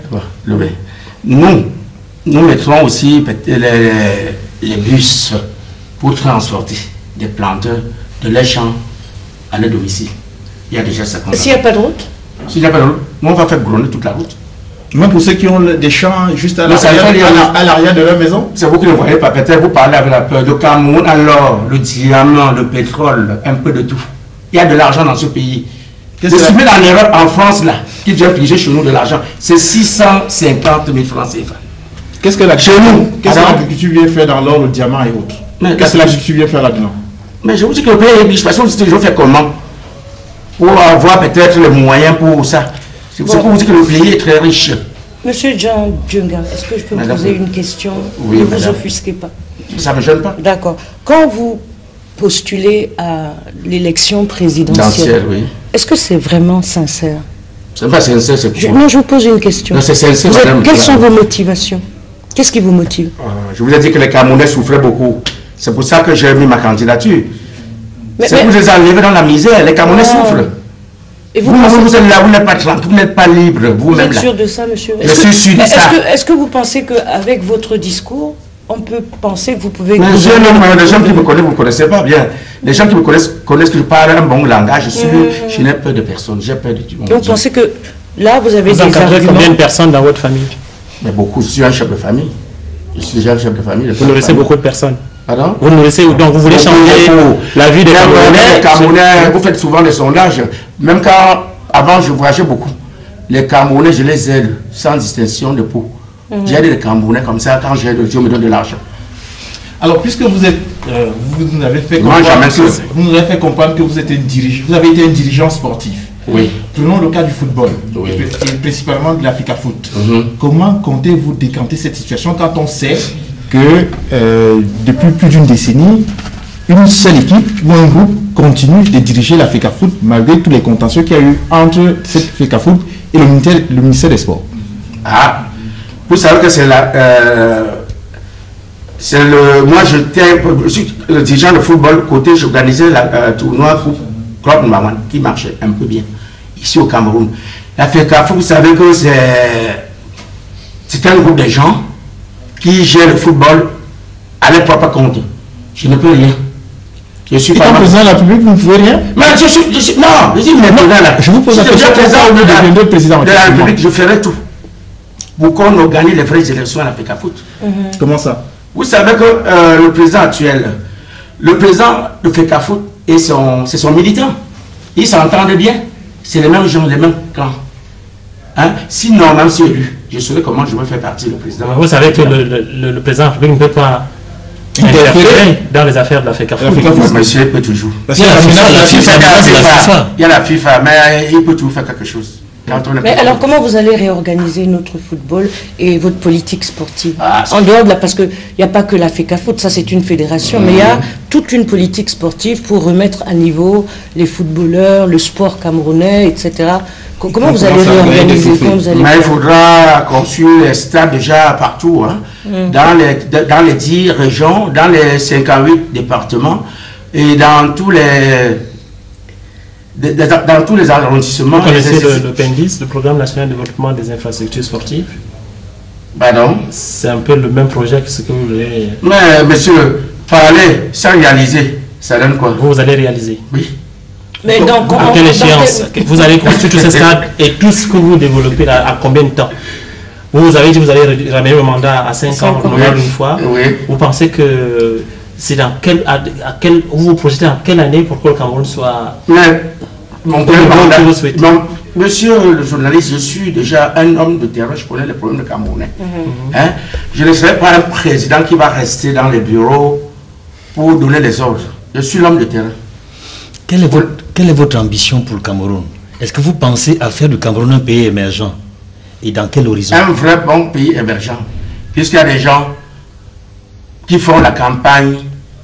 Nous mettrons aussi les bus pour transporter des planteurs de leurs champs à leur domicile. Il y a déjà ça. S'il n'y a pas de route? S'il n'y a pas de route, nous on va faire gronner toute la route. Même pour ceux qui ont des champs juste à l'arrière de leur maison? C'est vous qui ne voyez pas, peut-être vous parlez avec la peur. Le Cameroun, alors, le diamant, le pétrole, un peu de tout. Il y a de l'argent dans ce pays. Je suis mis en erreur en France, là, qui vient piger chez nous de l'argent. C'est 650 000 francs CFA. Qu'est-ce que l'agriculture vient faire dans l'or, le diamant et autres? Qu'est-ce que l'agriculture vient faire là-dedans? Mais je vous dis que le pays est riche, parce que vous dites, je fais comment? Pour avoir peut-être les moyens pour ça. C'est pour vous dire que le pays est très riche. Monsieur Jean Dionga, est-ce que je peux vous poser une question? Oui, ne vous offusquez pas. Ça ne me gêne pas. D'accord. Quand vous postulez à l'élection présidentielle, oui. Est-ce que c'est vraiment sincère? C'est pas sincère, c'est quoi? Non, je vous pose une question. Non, c'est sincère, madame. Quelles sont vos motivations? Qu'est-ce qui vous motive? Je vous ai dit que les Camerounais souffraient beaucoup. C'est pour ça que j'ai mis ma candidature. C'est vous les enlevez dans la misère. Les Camerounais souffrent. Et vous êtes là, vous n'êtes pas tranquille, vous n'êtes pas libre. Vous êtes sûr de ça, monsieur? Je suis sûr de ça. Est-ce que vous pensez qu'avec votre discours, on peut penser que vous pouvez... Mais les gens qui me connaissent, vous ne connaissez pas bien. Les gens qui me connaissent que je parle un bon langage. Je n'ai peur de personne. J'ai peur de tout le monde. Donc vous pensez que là, vous avez des arguments... Combien de personnes dans votre famille? Mais beaucoup. Je suis un chef de famille. Je suis déjà un chef de famille. Vous nourrissez beaucoup de personnes. Pardon? Vous nourrissez, donc vous voulez changer la vie des Camerounais. Vous faites souvent des sondages. Même quand, avant, je voyageais beaucoup. Les Camerounais, je les aide sans distinction de peau. J'ai des Camerounais comme ça quand j'ai Dieu me donne de l'argent. Alors, puisque vous êtes, vous nous avez fait comprendre que vous êtes vous avez été un dirigeant sportif. Oui. Prenons le cas du football, et principalement de l'Africa Foot. Comment comptez-vous décanter cette situation quand on sait que depuis plus d'une décennie, une seule équipe ou un groupe continue de diriger l'Africa Foot malgré tous les contentieux qu'il y a eu entre cette Africa Foot et le ministère des Sports? Ah, vous savez que c'est la... moi, je suis le dirigeant de football, côté j'organisais le tournoi pour Club Maman qui marchait un peu bien ici au Cameroun. L'Africa Foot, vous savez que c'est un groupe de gens qui gèrent le football à leur propre compte. Je ne peux rien. Je suis pas président de la République, vous ne pouvez rien? Mais je suis non, je vous pose la question. Président de la République, je ferai tout pour qu'on organise les vraies élections à l'Africa Foot. Comment ça? Vous savez que le président actuel, le président de l'Africa Foot, c'est son militant. Ils s'entendent bien. C'est les mêmes gens, les mêmes camps. Hein? Sinon, même si élu, je saurais comment je vais faire partie le président. Vous savez que le président de la République ne peut pas interférer dans les affaires de l'Africa Foot. Monsieur, il peut toujours. Il y a la FIFA, mais il peut toujours faire quelque chose. Mais alors comment vous allez réorganiser notre football et votre politique sportive en dehors de la, parce qu'il n'y a pas que l'Africa Foot, ça c'est une fédération, mais il y a toute une politique sportive pour remettre à niveau les footballeurs, le sport camerounais, etc. Comment vous allez réorganiser? Mais il faudra construire les stades déjà partout, hein, dans les 10 régions, dans les 58 départements et dans tous les arrondissements. Vous connaissez le PENDIS, le Programme national de développement des infrastructures sportives? Pardon? C'est un peu le même projet que ce que vous voulez. Mais monsieur, parler sans réaliser, ça donne quoi? Vous allez réaliser? Oui. Mais donc, à quelle échéance vous allez construire tous ces stades et tout ce que vous développez là, à combien de temps? Vous avez dit que vous allez ramener le mandat à 5 ans, une fois. Oui. Vous pensez que c'est dans vous vous projetez en quelle année pour que le Cameroun soit... Monsieur le journaliste, je suis déjà un homme de terrain, je connais les problèmes de Camerounais. Hein? Je ne serai pas un président qui va rester dans les bureaux pour donner les ordres. Je suis l'homme de terrain. Quelle est votre ambition pour le Cameroun? Est-ce que vous pensez à faire du Cameroun un pays émergent? Et dans quel horizon? Un vrai bon pays émergent. Puisqu'il y a des gens qui font la campagne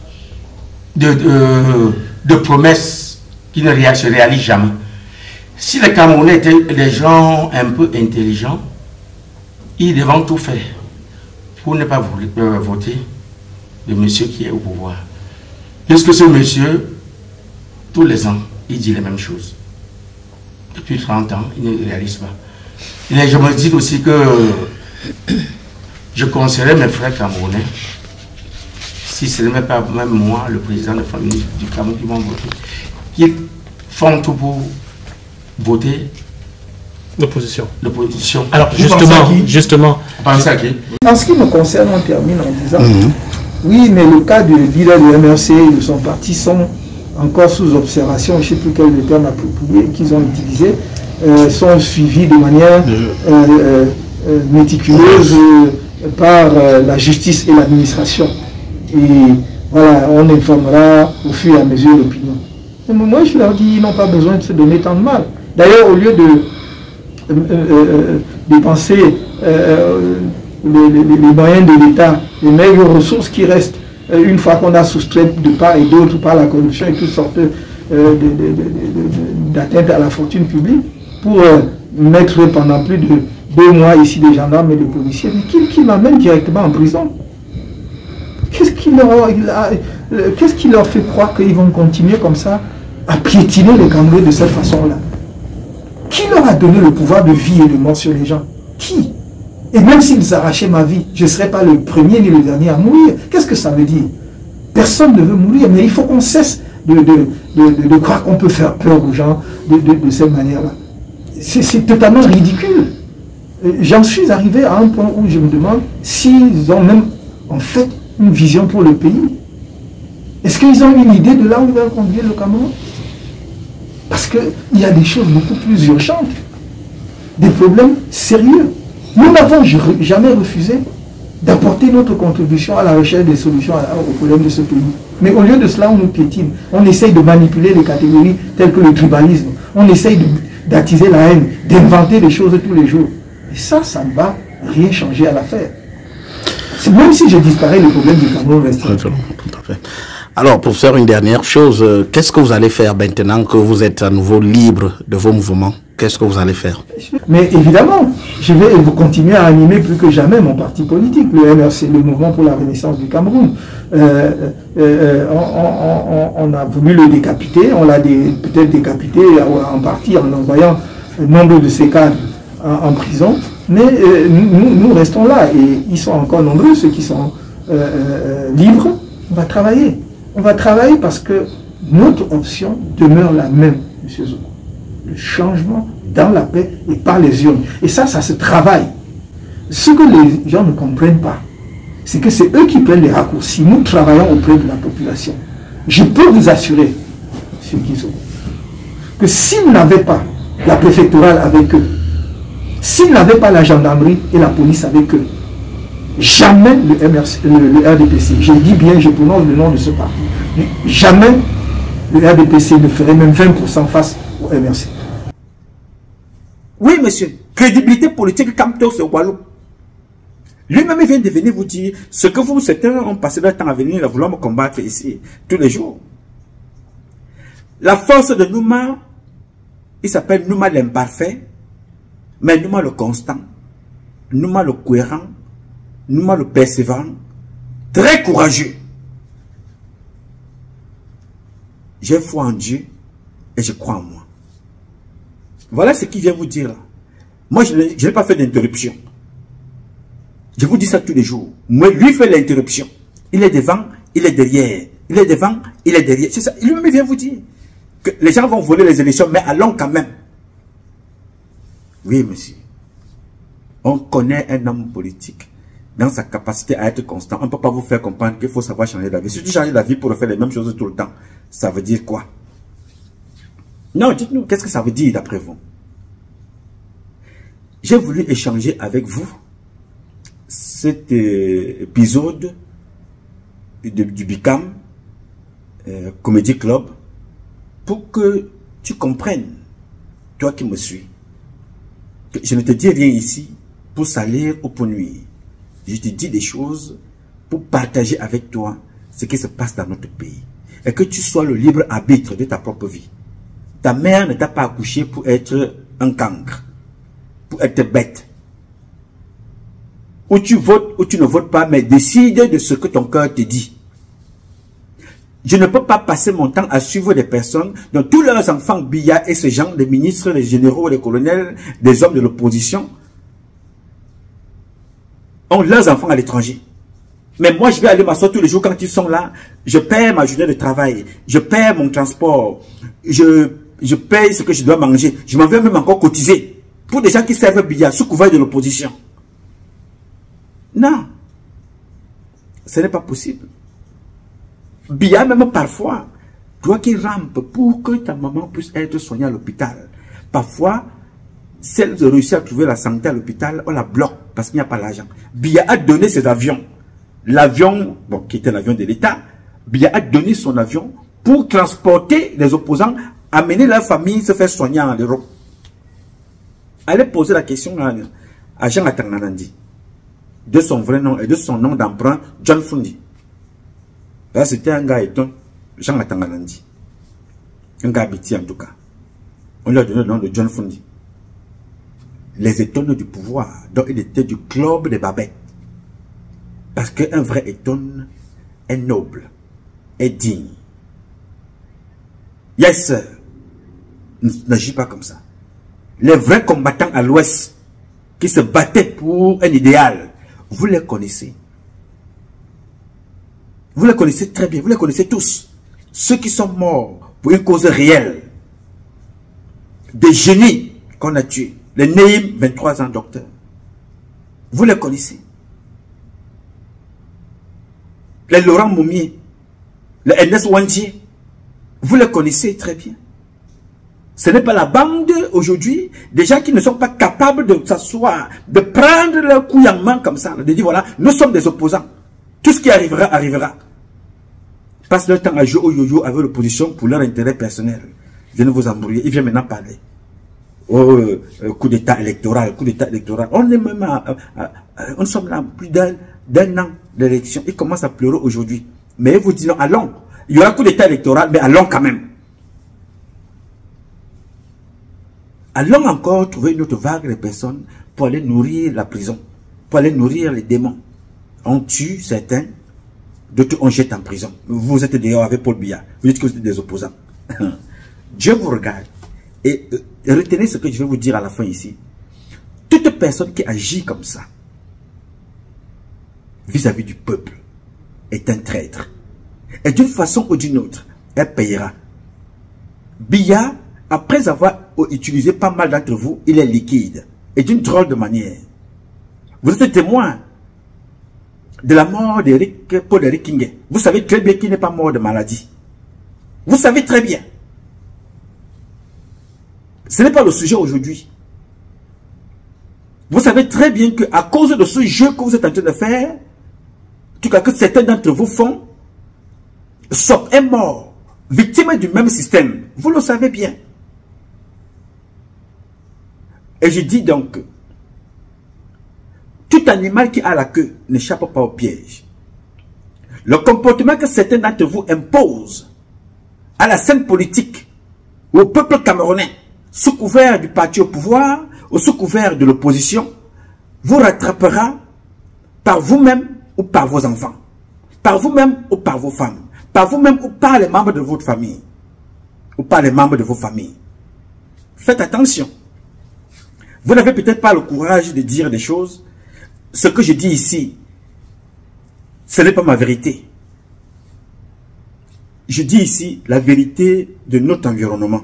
de promesses qui ne se réalisent jamais. Si les Camerounais étaient des gens un peu intelligents, ils devront tout faire pour ne pas voter le monsieur qui est au pouvoir. Puisque ce monsieur, tous les ans, il dit les mêmes choses. Depuis 30 ans, il ne réalise pas. Et je me dis aussi que je conseillerais mes frères camerounais, si ce n'est pas même moi, le président de la famille du Cameroun, qui vont voter, qu'ils font tout pour voter l'opposition. Alors, justement. En ce qui me concerne, on termine en disant oui, mais le cas du leader du MRC et de son parti sont encore sous observation, je ne sais plus quel est le terme approprié qu'ils ont utilisé, sont suivis de manière méticuleuse par la justice et l'administration. Et voilà, on informera au fur et à mesure l'opinion. Moi, je leur dis, ils n'ont pas besoin de se donner tant de mal. D'ailleurs, au lieu de dépenser les moyens de l'État, les meilleures ressources qui restent, une fois qu'on a soustrait de part et d'autre par la corruption et toutes sortes d'atteintes à la fortune publique, pour mettre pendant plus de 2 mois ici des gendarmes et des policiers, mais qui m'amènent directement en prison. Qu'est-ce qui leur fait croire qu'ils vont continuer comme ça à piétiner les Camerounais de cette façon-là? Qui leur a donné le pouvoir de vie et de mort sur les gens? Qui? Et même s'ils arrachaient ma vie, je ne serais pas le premier ni le dernier à mourir. Qu'est-ce que ça veut dire? Personne ne veut mourir, mais il faut qu'on cesse de croire qu'on peut faire peur aux gens de cette manière-là. C'est totalement ridicule. J'en suis arrivé à un point où je me demande s'ils ont même en fait une vision pour le pays. Est-ce qu'ils ont une idée de là où ils veulent conduire le Cameroun? Parce qu'il y a des choses beaucoup plus urgentes, des problèmes sérieux. Nous n'avons jamais refusé d'apporter notre contribution à la recherche des solutions aux problèmes de ce pays. Mais au lieu de cela, on nous piétine. On essaye de manipuler les catégories telles que le tribalisme. On essaye d'attiser la haine, d'inventer des choses tous les jours. Et ça ne va rien changer à l'affaire. Même si je disparais, le problème du Cameroun reste. Tout à fait. Alors, pour faire une dernière chose, qu'est-ce que vous allez faire maintenant que vous êtes à nouveau libre de vos mouvements? Qu'est-ce que vous allez faire? Mais évidemment, je vais continuer à animer plus que jamais mon parti politique, le MRC, le Mouvement pour la Renaissance du Cameroun. On a voulu le décapiter, on l'a peut-être décapité en partie en envoyant nombre de ses cadres en prison, mais nous restons là et ils sont encore nombreux, ceux qui sont libres. On va travailler. On va travailler parce que notre option demeure la même, M. Zoko. Le changement dans la paix et par les urnes. Et ça se travaille. Ce que les gens ne comprennent pas, c'est que c'est eux qui prennent les raccourcis. Nous travaillons auprès de la population. Je peux vous assurer, M. Guizot, que s'ils n'avaient pas la préfectorale avec eux, s'ils n'avaient pas la gendarmerie et la police avec eux, jamais le RDPC, je dis bien, je prononce le nom de ce parti, jamais le RDPC ne ferait même 20% face au MRC. Oui, monsieur, crédibilité politique, Kamto, c'est Wallo. Lui-même, il vient de venir vous dire ce que vous, certains, ont passé leur temps à venir, à vouloir me combattre ici, tous les jours. La force de Nouma, il s'appelle Nouma l'imparfait, mais Nouma le constant, Nouma le cohérent, Nouma le persévérant, très courageux. J'ai foi en Dieu et je crois en moi. Voilà ce qu'il vient vous dire là. Moi, je n'ai pas fait d'interruption. Je vous dis ça tous les jours. Moi, lui fait l'interruption. Il est devant, il est derrière. Il est devant, il est derrière. C'est ça. Lui-même vient vous dire que les gens vont voler les élections, mais allons quand même. Oui, monsieur. On connaît un homme politique dans sa capacité à être constant. On ne peut pas vous faire comprendre qu'il faut savoir changer la vie. Si tu changes la vie pour faire les mêmes choses tout le temps, ça veut dire quoi? Non, dites-nous, qu'est-ce que ça veut dire d'après vous? J'ai voulu échanger avec vous cet épisode du BICAM Comedy Club pour que tu comprennes, toi qui me suis, que je ne te dis rien ici pour salir ou pour nuire. Je te dis des choses pour partager avec toi ce qui se passe dans notre pays. Et que tu sois le libre arbitre de ta propre vie. Ta mère ne t'a pas accouché pour être un cancre, pour être bête. Ou tu votes ou tu ne votes pas, mais décide de ce que ton cœur te dit. Je ne peux pas passer mon temps à suivre des personnes dont tous leurs enfants, Biya et ce genre de ministres, les généraux, les colonels, des hommes de l'opposition, ont leurs enfants à l'étranger. Mais moi, je vais aller m'asseoir tous les jours quand ils sont là. Je paie ma journée de travail. Je paie mon transport. Je paye ce que je dois manger. Je m'en vais même encore cotiser pour des gens qui servent Biya sous couvert de l'opposition. Non. Ce n'est pas possible. Biya, même parfois, toi qui rampes pour que ta maman puisse être soignée à l'hôpital. Parfois, si elle réussit à trouver la santé à l'hôpital, on la bloque parce qu'il n'y a pas l'argent. Biya a donné ses avions. L'avion, bon, qui était l'avion de l'État, Biya a donné son avion pour transporter les opposants, amener leur famille se faire soigner en Europe. Allez poser la question à Jean Atanganandi, de son vrai nom et de son nom d'emprunt, John Fundi. Là, c'était un gars éton, Jean Atanganandi. Un gars habité en tout cas. On lui a donné le nom de John Fundi. Les étonnes du pouvoir, dont il était du club des Babettes. Parce qu'un vrai étonne est noble, est digne. Yes, sir. N'agis pas comme ça. Les vrais combattants à l'ouest qui se battaient pour un idéal, vous les connaissez. Vous les connaissez très bien, vous les connaissez tous. Ceux qui sont morts pour une cause réelle. Des génies qu'on a tués. Les Neim, 23 ans docteur. Vous les connaissez. Les Laurent Moumier, les Ernest Wandier, vous les connaissez très bien. Ce n'est pas la bande aujourd'hui des gens qui ne sont pas capables de s'asseoir, de prendre leur couille en main comme ça, de dire voilà, nous sommes des opposants. Tout ce qui arrivera, arrivera. Ils passent leur temps à jouer au yo-yo avec l'opposition pour leur intérêt personnel. Ils viennent vous embrouiller, ils viennent maintenant parler. coup d'état électoral, On est même on sommes là plus d'un an d'élection. Ils commencent à pleurer aujourd'hui. Mais vous disons, allons. Il y aura coup d'état électoral, mais allons quand même. Allons encore trouver une autre vague de personnes pour aller nourrir la prison, pour aller nourrir les démons. On tue certains, d'autres on jette en prison. Vous êtes d'ailleurs avec Paul Biya, vous dites que vous êtes des opposants. Dieu vous regarde. Et retenez ce que je vais vous dire à la fin ici. Toute personne qui agit comme ça, vis-à-vis du peuple, est un traître. Et d'une façon ou d'une autre, elle payera. Biya, après avoir utilisé pas mal d'entre vous, il est liquide. Et d'une drôle de manière. Vous êtes témoin de la mort Paul Eric Kinge. Vous savez très bien qu'il n'est pas mort de maladie. Vous savez très bien. Ce n'est pas le sujet aujourd'hui. Vous savez très bien qu'à cause de ce jeu que vous êtes en train de faire, en tout cas que certains d'entre vous font, Sop est mort, victime du même système. Vous le savez bien. Et je dis donc, tout animal qui a la queue n'échappe pas au piège. Le comportement que certains d'entre vous imposent à la scène politique ou au peuple camerounais, sous couvert du parti au pouvoir ou sous couvert de l'opposition, vous rattrapera par vous-même ou par vos enfants, par vous-même ou par vos femmes, par vous-même ou par les membres de votre famille, ou par les membres de vos familles. Faites attention. Vous n'avez peut-être pas le courage de dire des choses. Ce que je dis ici, ce n'est pas ma vérité. Je dis ici la vérité de notre environnement.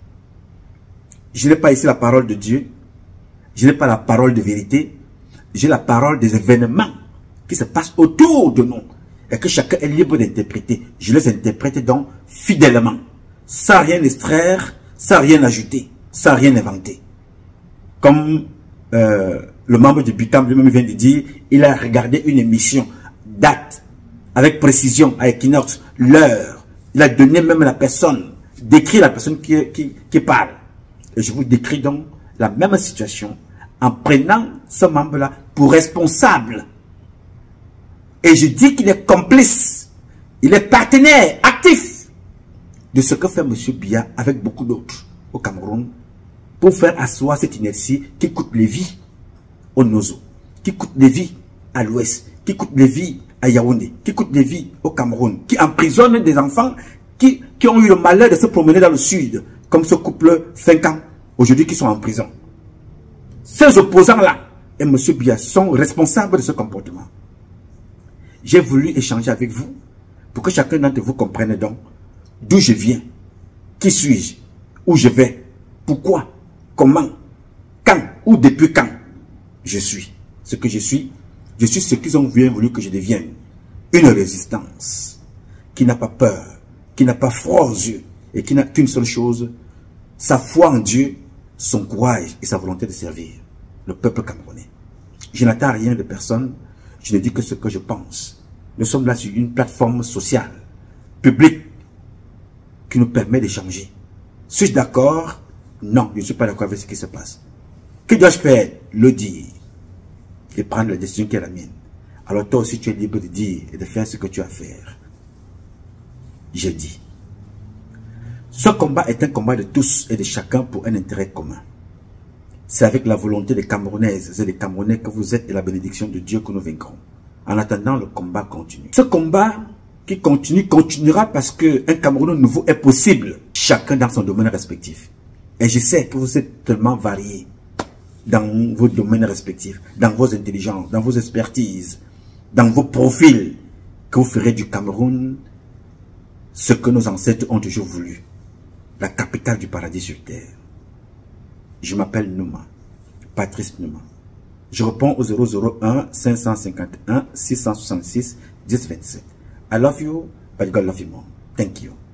Je n'ai pas ici la parole de Dieu. Je n'ai pas la parole de vérité. J'ai la parole des événements qui se passent autour de nous. Et que chacun est libre d'interpréter. Je les interprète donc fidèlement. Sans rien extraire, sans rien ajouter, sans rien inventer. Comme le membre du BICAM lui-même vient de dire, il a regardé une émission, date, avec précision, à Equinox, l'heure. Il a donné même la personne, décrit la personne qui parle. Et je vous décris donc la même situation en prenant ce membre-là pour responsable. Et je dis qu'il est complice, il est partenaire actif de ce que fait M. Biya avec beaucoup d'autres au Cameroun pour faire asseoir cette inertie qui coûte les vies au Nozo, qui coûte les vies à l'Ouest, qui coûte les vies à Yaoundé, qui coûte les vies au Cameroun, qui emprisonne des enfants qui ont eu le malheur de se promener dans le sud, comme ce couple 5 ans, aujourd'hui qui sont en prison. Ces opposants-là et M. Biya sont responsables de ce comportement. J'ai voulu échanger avec vous pour que chacun d'entre vous comprenne donc d'où je viens, qui suis-je, où je vais, pourquoi, comment, quand ou depuis quand je suis ce que je suis. Je suis ce qu'ils ont bien voulu que je devienne. Une résistance qui n'a pas peur, qui n'a pas froid aux yeux et qui n'a qu'une seule chose, sa foi en Dieu, son courage et sa volonté de servir le peuple camerounais. Je n'attends rien de personne. Je ne dis que ce que je pense. Nous sommes là sur une plateforme sociale, publique, qui nous permet d'échanger. Suis-je d'accord? Non, je ne suis pas d'accord avec ce qui se passe. Que dois-je faire? Le dire. Et prendre la décision qui est la mienne. Alors toi aussi, tu es libre de dire et de faire ce que tu as à faire. J'ai dit. Ce combat est un combat de tous et de chacun pour un intérêt commun. C'est avec la volonté des Camerounaises et des Camerounais que vous êtes et la bénédiction de Dieu que nous vaincrons. En attendant, le combat continue. Ce combat qui continue, continuera parce qu'un Cameroun nouveau est possible, chacun dans son domaine respectif. Et je sais que vous êtes tellement variés dans vos domaines respectifs, dans vos intelligences, dans vos expertises, dans vos profils, que vous ferez du Cameroun ce que nos ancêtres ont toujours voulu. La capitale du paradis sur terre. Je m'appelle Nouma, Patrice Nouma. Je réponds au 001 551 666 1027. I love you, but God love you more. Thank you.